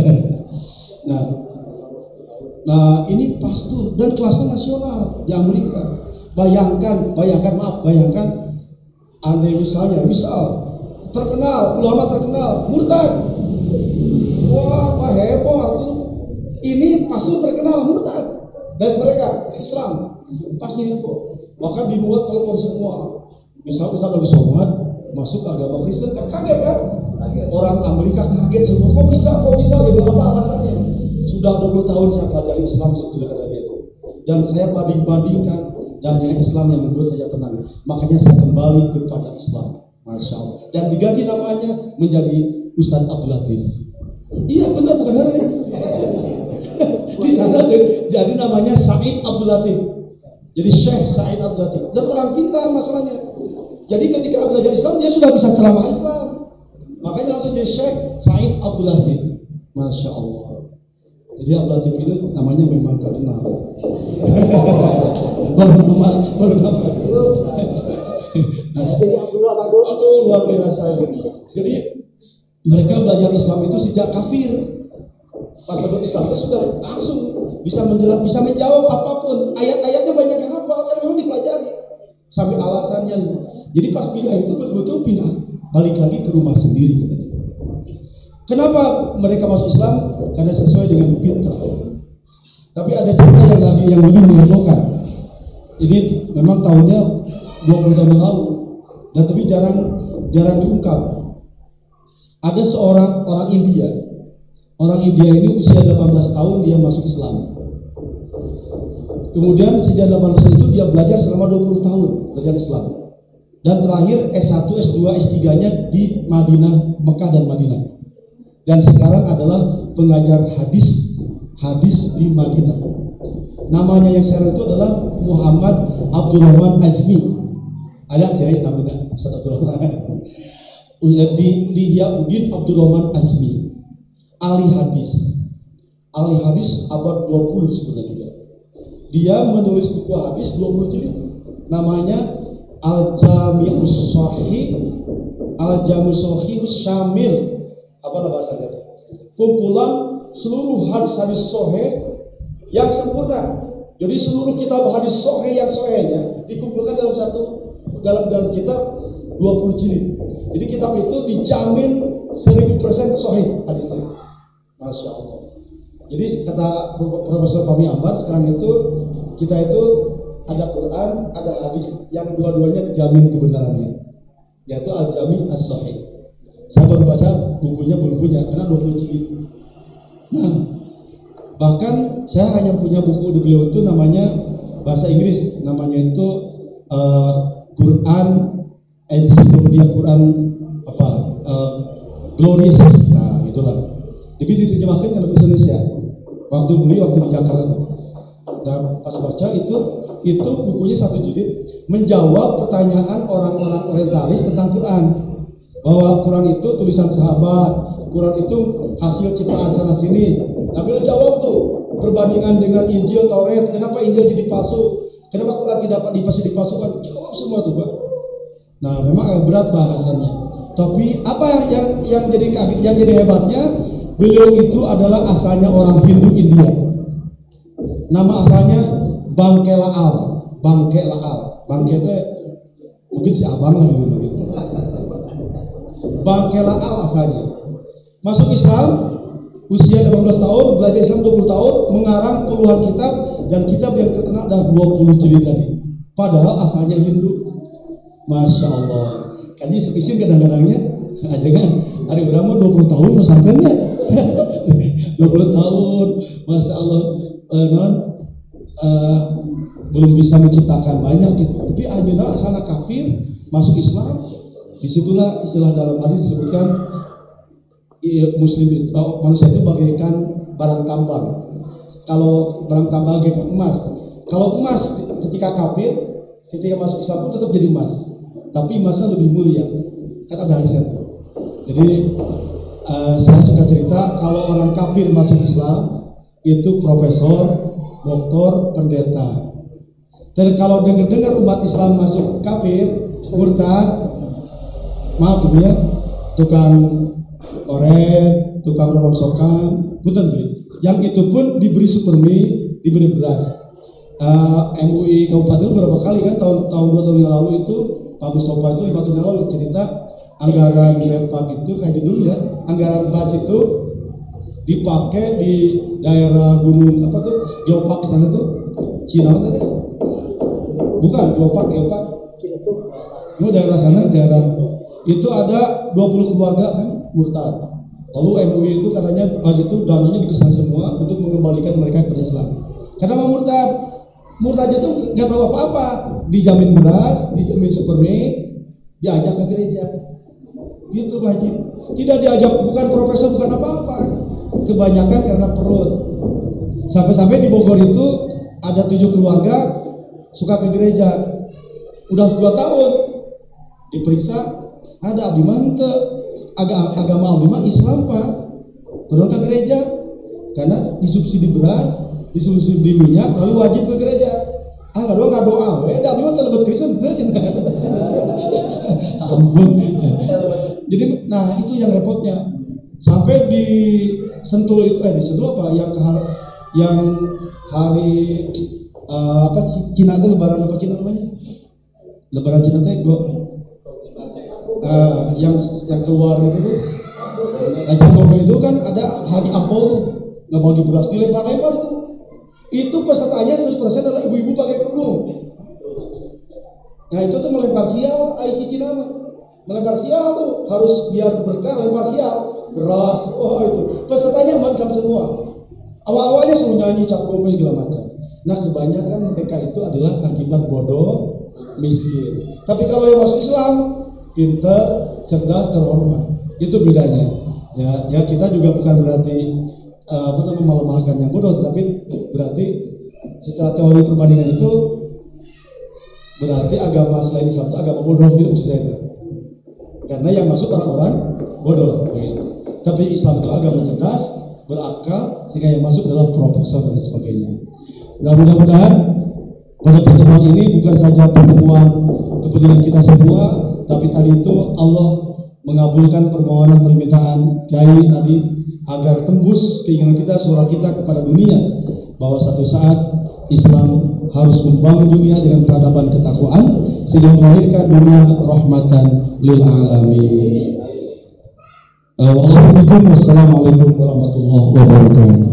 Nah ini pastor dan kelasnya nasional di Amerika. Bayangkan, andai misal terkenal, ulama terkenal, murtad. Wah, apa heboh aku. Ini pastor terkenal murtad dari mereka ke Islam, pasti heboh. Maka dibuat telepon semua. Misal Ustaz Abdul Somad masuk agama Kristen, kan kaget kan? Orang Amerika kaget semua. Kok bisa gitu? Apa alasannya? Sudah 20 tahun saya pelajari Islam sebetulnya kata dia itu. Dan saya bandingkan, dan yang Islam yang membuat saya tenang. Makanya saya kembali kepada Islam. Masya Allah. Dan diganti namanya menjadi Ustadz Abdul Latif. Iya benar, bukan hari. Di sana jadi namanya Said Abdul Latif. Jadi Syekh Said Abdul Latif. Dan orang pintar masalahnya. Jadi ketika belajar Islam dia sudah bisa ceramah Islam. Makanya langsung jadi Syekh Said Abdul Latif. Masya Allah. Jadi Abdul Latif itu namanya memang terkenal. baru nama. Jadi Abdullah Badut. Aduh, luar biasa. Jadi mereka belajar Islam itu sejak kafir. Pas masuk Islam itu sudah langsung bisa menjawab apapun. Ayat-ayatnya banyak yang hafal karena memang dipelajari. Sampai alasannya. Jadi pas pindah itu betul-betul pindah, balik lagi ke rumah sendiri. Kenapa mereka masuk Islam? Karena sesuai dengan fitrah. Tapi ada cerita yang lebih menghebohkan. Ini memang tahunnya 20 tahun yang lalu, dan tapi jarang diungkap. Ada seorang orang India. Orang India ini usia 18 tahun dia masuk Islam. Kemudian sejak 18 tahun itu dia belajar selama 20 tahun belajar Islam. Dan terakhir S1, S2, S3-nya di Madinah, Mekah dan Madinah. Dan sekarang adalah pengajar hadis di Madinah. Namanya yang sekarang itu adalah Muhammad Abdurrahman Azmi. Ada kiai namanya Ustaz Abdurrahman. Lihiyauddin Abdurrahman Azmi. Ahli hadis abad 20 sebenarnya. Dia menulis buku hadis 20 jilid. Namanya Al-Jami'us Sahihus Syamil. Apa nama bahasanya? Kumpulan seluruh hadis-hadis sahih yang sempurna. Jadi seluruh kitab hadis sahih yang sahihnya dikumpulkan dalam kitab 20 jilid. Jadi kitab itu dijamin 1000% sahih hadisnya. Masya Allah. Jadi kata Profesor Fahmi Ambar, sekarang itu kita itu ada Quran, ada hadis yang dua-duanya dijamin kebenarannya, yaitu Al-Jami' As-Sahih. Saya baru baca bukunya, belum punya karena 20 jilid. Nah, bahkan saya hanya punya buku beliau itu namanya bahasa Inggris, namanya itu Quran Encyclopedia Quran Glorious. Nah, itulah. Tapi diterjemahkan ke bahasa Indonesia. Waktu di Jakarta. Dan pas baca itu bukunya 1 jilid menjawab pertanyaan orang-orang orientalis tentang Quran, bahwa Quran itu tulisan sahabat, Quran itu hasil ciptaan sana sini. Tapi lo jawab tuh perbandingan dengan Injil, Taurat, kenapa Injil jadi palsu, kenapa Quran tidak dipalsukan, jawab semua tuh Pak. Nah memang agak berat bahasannya. Tapi apa yang jadi hebatnya, beliau itu adalah asalnya orang Hindu India. Nama asalnya Bangke Laal. Bangke itu mungkin si abang lah gitu. Bangke Laal asalnya. Masuk Islam usia 18 tahun, belajar Islam 20 tahun, mengarang puluhan kitab, dan kitab yang terkenal ada 20 jilid tadi. Padahal asalnya Hindu. Masya Allah. Kan isin kadang-kadangnya aja kan. Hari berapa 20 tahun pesantrennya. 20 tahun. Masya Allah. Belum bisa menciptakan banyak gitu. Tapi akhirnya sana kafir masuk Islam. Disitulah istilah dalam hadis disebutkan Muslim itu, manusia itu bagaikan barang tambang. Kalau barang tambang bagaikan emas. Kalau emas ketika kafir, ketika masuk Islam pun tetap jadi emas. Tapi emasnya lebih mulia. Kan ada hadisnya. Jadi saya suka cerita kalau orang kafir masuk Islam itu profesor, doktor, pendeta. Dan kalau dengar umat Islam masuk kafir, murtad, maaf ya, tukang oret, tukang rongsokan, betul gitu. Yang itu pun diberi supermi, diberi beras. MUI Kabupaten berapa kali kan tahun 2 tahun yang lalu itu Pak Mustafa itu 5 tahun yang lalu cerita anggaran Lepak itu kayak dulu ya, anggaran BAS itu dipakai di daerah gunung apa tuh Geopark di sana tuh Cina tadi bukan Geopark itu daerah sana itu ada 20 keluarga kan murtad. Lalu MUI itu katanya budget itu dananya dikesan semua untuk mengembalikan mereka ke Islam karena mau murtad itu nggak tahu apa-apa, dijamin beras, dijamin supermi, diajak ke gereja gitu Pak Haji. Tidak diajak, bukan profesor, bukan apa-apa, kebanyakan karena perut. Sampai-sampai di Bogor itu ada 7 keluarga suka ke gereja, udah 2 tahun diperiksa, ada abdi mah teu agama abdi mah Islam Pak, padahal ke gereja karena disubsidi beras, disubsidi minyak, lalu wajib ke gereja. Nggak doa, abdi mah teu lebet Kristen teu sih. Ampun. Jadi, nah itu yang repotnya. Sampai di Sentul itu, disentul apa? Yang hari apa Cina itu lebaran apa Cina namanya? Lebaran Cina teh yang keluar itu tuh. Nah, itu kan ada hari ampau tuh, nggak bagi beras dilempar-lempar itu. Itu pesertanya 100% adalah ibu-ibu pakai kerudung. Nah itu tuh melempar sial, IC Cina mah. Melempar sial tuh harus biar berkah lempar sial. Beras, itu pesertanya macam semua. Awal-awalnya suruh nyanyi cap gomel segala macam. Nah kebanyakan mereka itu adalah akibat bodoh, miskin. Tapi kalau yang masuk Islam, pintar, cerdas, terhormat. Itu bedanya. Ya kita juga bukan berarti melemahkan yang bodoh, tapi berarti secara teori perbandingan itu berarti agama selain Islam itu agama bodoh gitu maksud saya itu. Karena yang masuk orang-orang bodoh. Tapi Islam itu agama cerdas, berakal, sehingga yang masuk adalah profesor dan sebagainya. Nah mudah-mudahan pada pertemuan ini bukan saja pertemuan kepentingan kita semua, tapi tadi itu Allah mengabulkan permohonan permintaan Kiai tadi agar tembus keinginan kita, suara kita kepada dunia bahwa satu saat Islam harus membangun dunia dengan peradaban ketakwaan sehingga melahirkan dunia rahmatan lil alamin. Wassalamualaikum warahmatullahi wabarakatuh.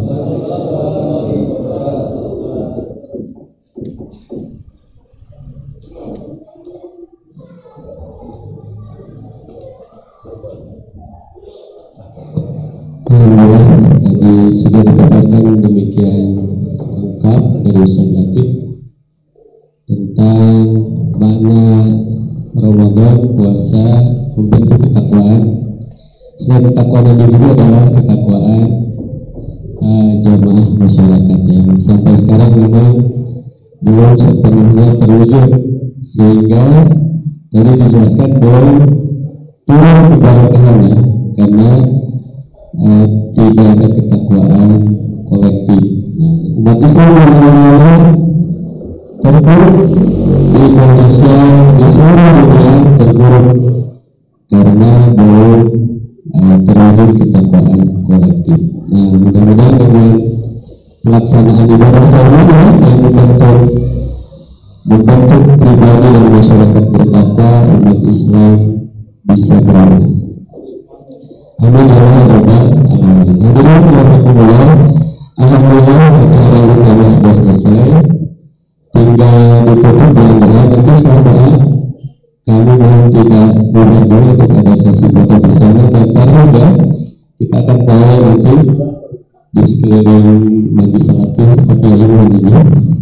Alhamdulillah tadi sudah didapatkan demikian lengkap dari Ustaz Latif tentang makna Ramadan, puasa, membentuk ketakwaan. Selain ketakwaan individu adalah ketakwaan jamaah masyarakat yang sampai sekarang memang belum sepenuhnya terwujud, sehingga tadi dijelaskan belum turun keberkahan ya, karena tidak ada ketakwaan kolektif. Nah, umat Islam yang terpuruk di Indonesia, di seluruh dunia terpuruk karena belum terwujud ketakwaan kolektif. Nah, mudah-mudahan dengan pelaksanaan ibadah sahur yang membentuk pribadi dan masyarakat bertakwa, umat Islam bisa berubah. Amin ya rabbal alamin. Hadirin rahimakumullah, alhamdulillah acara utama sudah selesai. Tinggal ditutup dengan doa. Nanti setelah doa kami mohon tidak bubar dulu untuk ada sesi foto bersama dan terakhir kita akan bawa nanti di sekeliling majlis salafin seperti yang ini.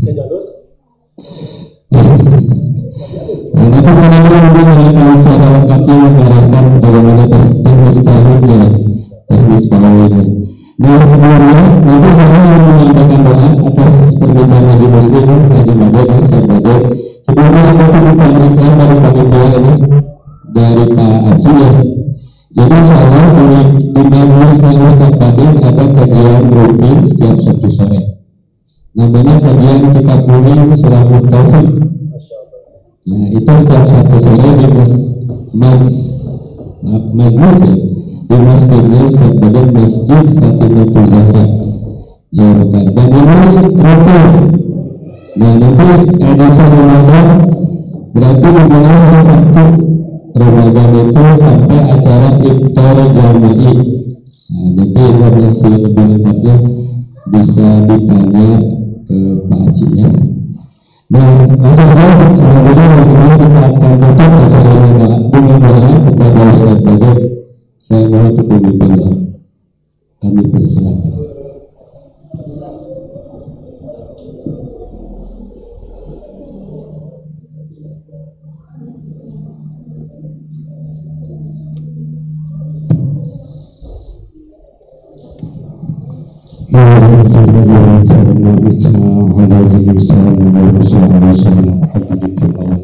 Nanti penanya mungkin akan secara lengkapnya mengarahkan bagaimana teknis tahunnya, teknis bawahnya. Nah sebelumnya nanti saya akan menyampaikan doa atas permintaan Haji Muslim, Haji Made dan Ustaz Made. Sebelumnya nanti dipanggilkan dari panitia ini dari Pak Aji ya. Jadi insyaallah di majlis Ustaz Made ada kajian rutin setiap Sabtu sore. Namanya kajian kitab Muhim Surah Taufik. Nah itu setiap Sabtu sore di majlis ya, di masjidnya Ustaz Made, Masjid Fatimah Zahra Jakarta. Dan ini rutin. Nah nanti edisi Ramadan berarti dimulai hari Sabtu Ramadan itu sampai acara iftar jama'i. Nah nanti informasi lebih lengkapnya bisa ditanya ke Pak Haji ya. Nah masalah alhamdulillah kita akan tutup acara ini dengan doa kepada Ustaz Made. Saya mohon untuk memimpin doa. Kami persilakan. على جميع الإنسان والرسول عليه السلام محمد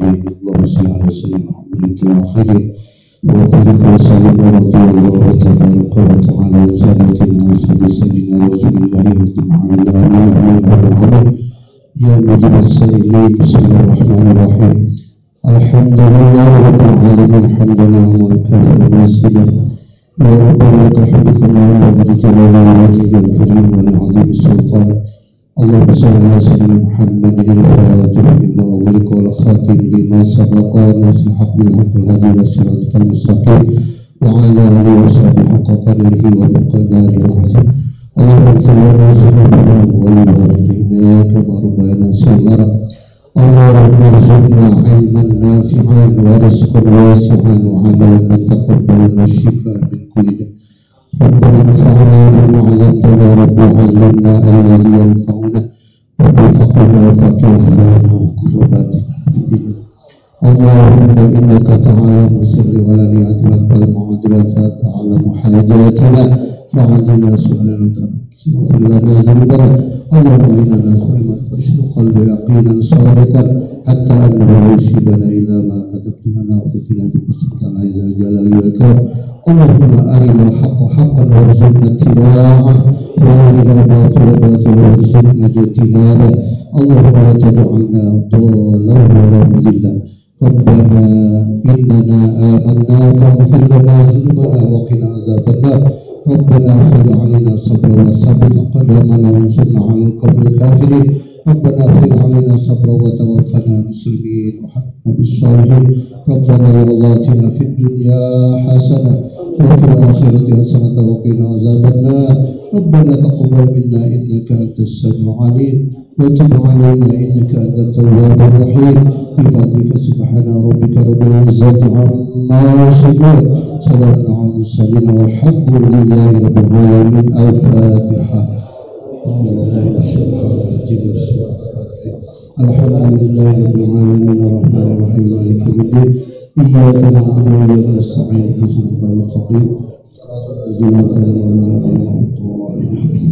يا مجيب السائلين. بسم الله الرحمن الرحيم. الحمد لله رب العالمين حمدا وكافئا ومزيدا يا رب لك الحمد كما ينبغي لجلال وجهك الكريم ولعظيم سلطانك. اللهم صل على سيدنا محمد الفاتح لما أغلق والخاتم لما سبق ناصر الحق بالحق والهادي إلى صراطك المستقيم وعلى آله وصحبه حق قدره ومقداره العظيم. اللهم اغفر لنا ذنوبنا ولوالدينا كما ربيانا صغارا. اللهم ارزقنا علما نافعا ورزقا واسعا وعملا متقبلا والشفاء من كل داء. ربنا انفعنا بما علمتنا رب علمنا الذي ينفعنا رب فقنا وفقه اهلنا وقرباتنا في ديننا. اللهم انك تعلم سر ولنيات واقبل معذرات تعلم حاجاتنا فعلنا سؤالنا واغفر لنا ذنوبنا. اللهم انا نسألك بشر قلب يقينا صادقا حتى انه لا يصيبنا الا ما كتبت لنا وفتنا بقصدك العز الجلال والاكرام. اللهم ارنا الحق حقا وارزقنا اتباعه وارنا الباطل باطلا وارزقنا اجتنابه. اللهم لا تجعلنا ضالا ولا مضلا. ربنا اننا امنا فاغفر لنا ذنوبنا وقنا عذاب النار. ربنا افرغ علينا صبرا وثبت اقدامنا وانصرنا على القوم الكافرين. ربنا افرغ علينا صبرا وتوفنا مسلمين وحقنا بالصالحين. ربنا يا الله اتنا في الدنيا حسنه وفي الاخره حسنه وقنا عذاب النار. ربنا تقبل منا انك انت السميع العليم وتب علينا انك انت التواب الرحيم. بفضلك سبحان ربك رب العزه عما يصفون سلام على المرسلين والحمد لله رب العالمين. الفاتحه. الحمد لله رب العالمين الرحمن الرحيم مالك يوم الدين اياك نعبد واياك نستعين اهدنا الصراط المستقيم صراط الذين انعمت عليهم غير المغضوب عليهم.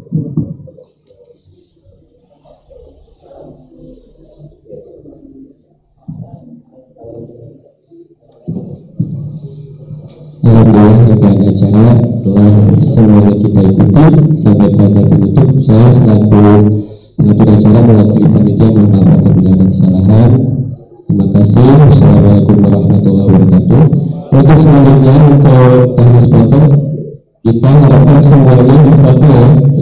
Alhamdulillah rangkaian acara telah semuanya kita ikuti sampai pada penutup. Saya selaku pengatur acara mewakili panitia mohon maaf apabila ada kesalahan. Terima kasih. Wassalamualaikum warahmatullahi wabarakatuh. Untuk selanjutnya untuk teknis foto kita harapkan semuanya difoto ya.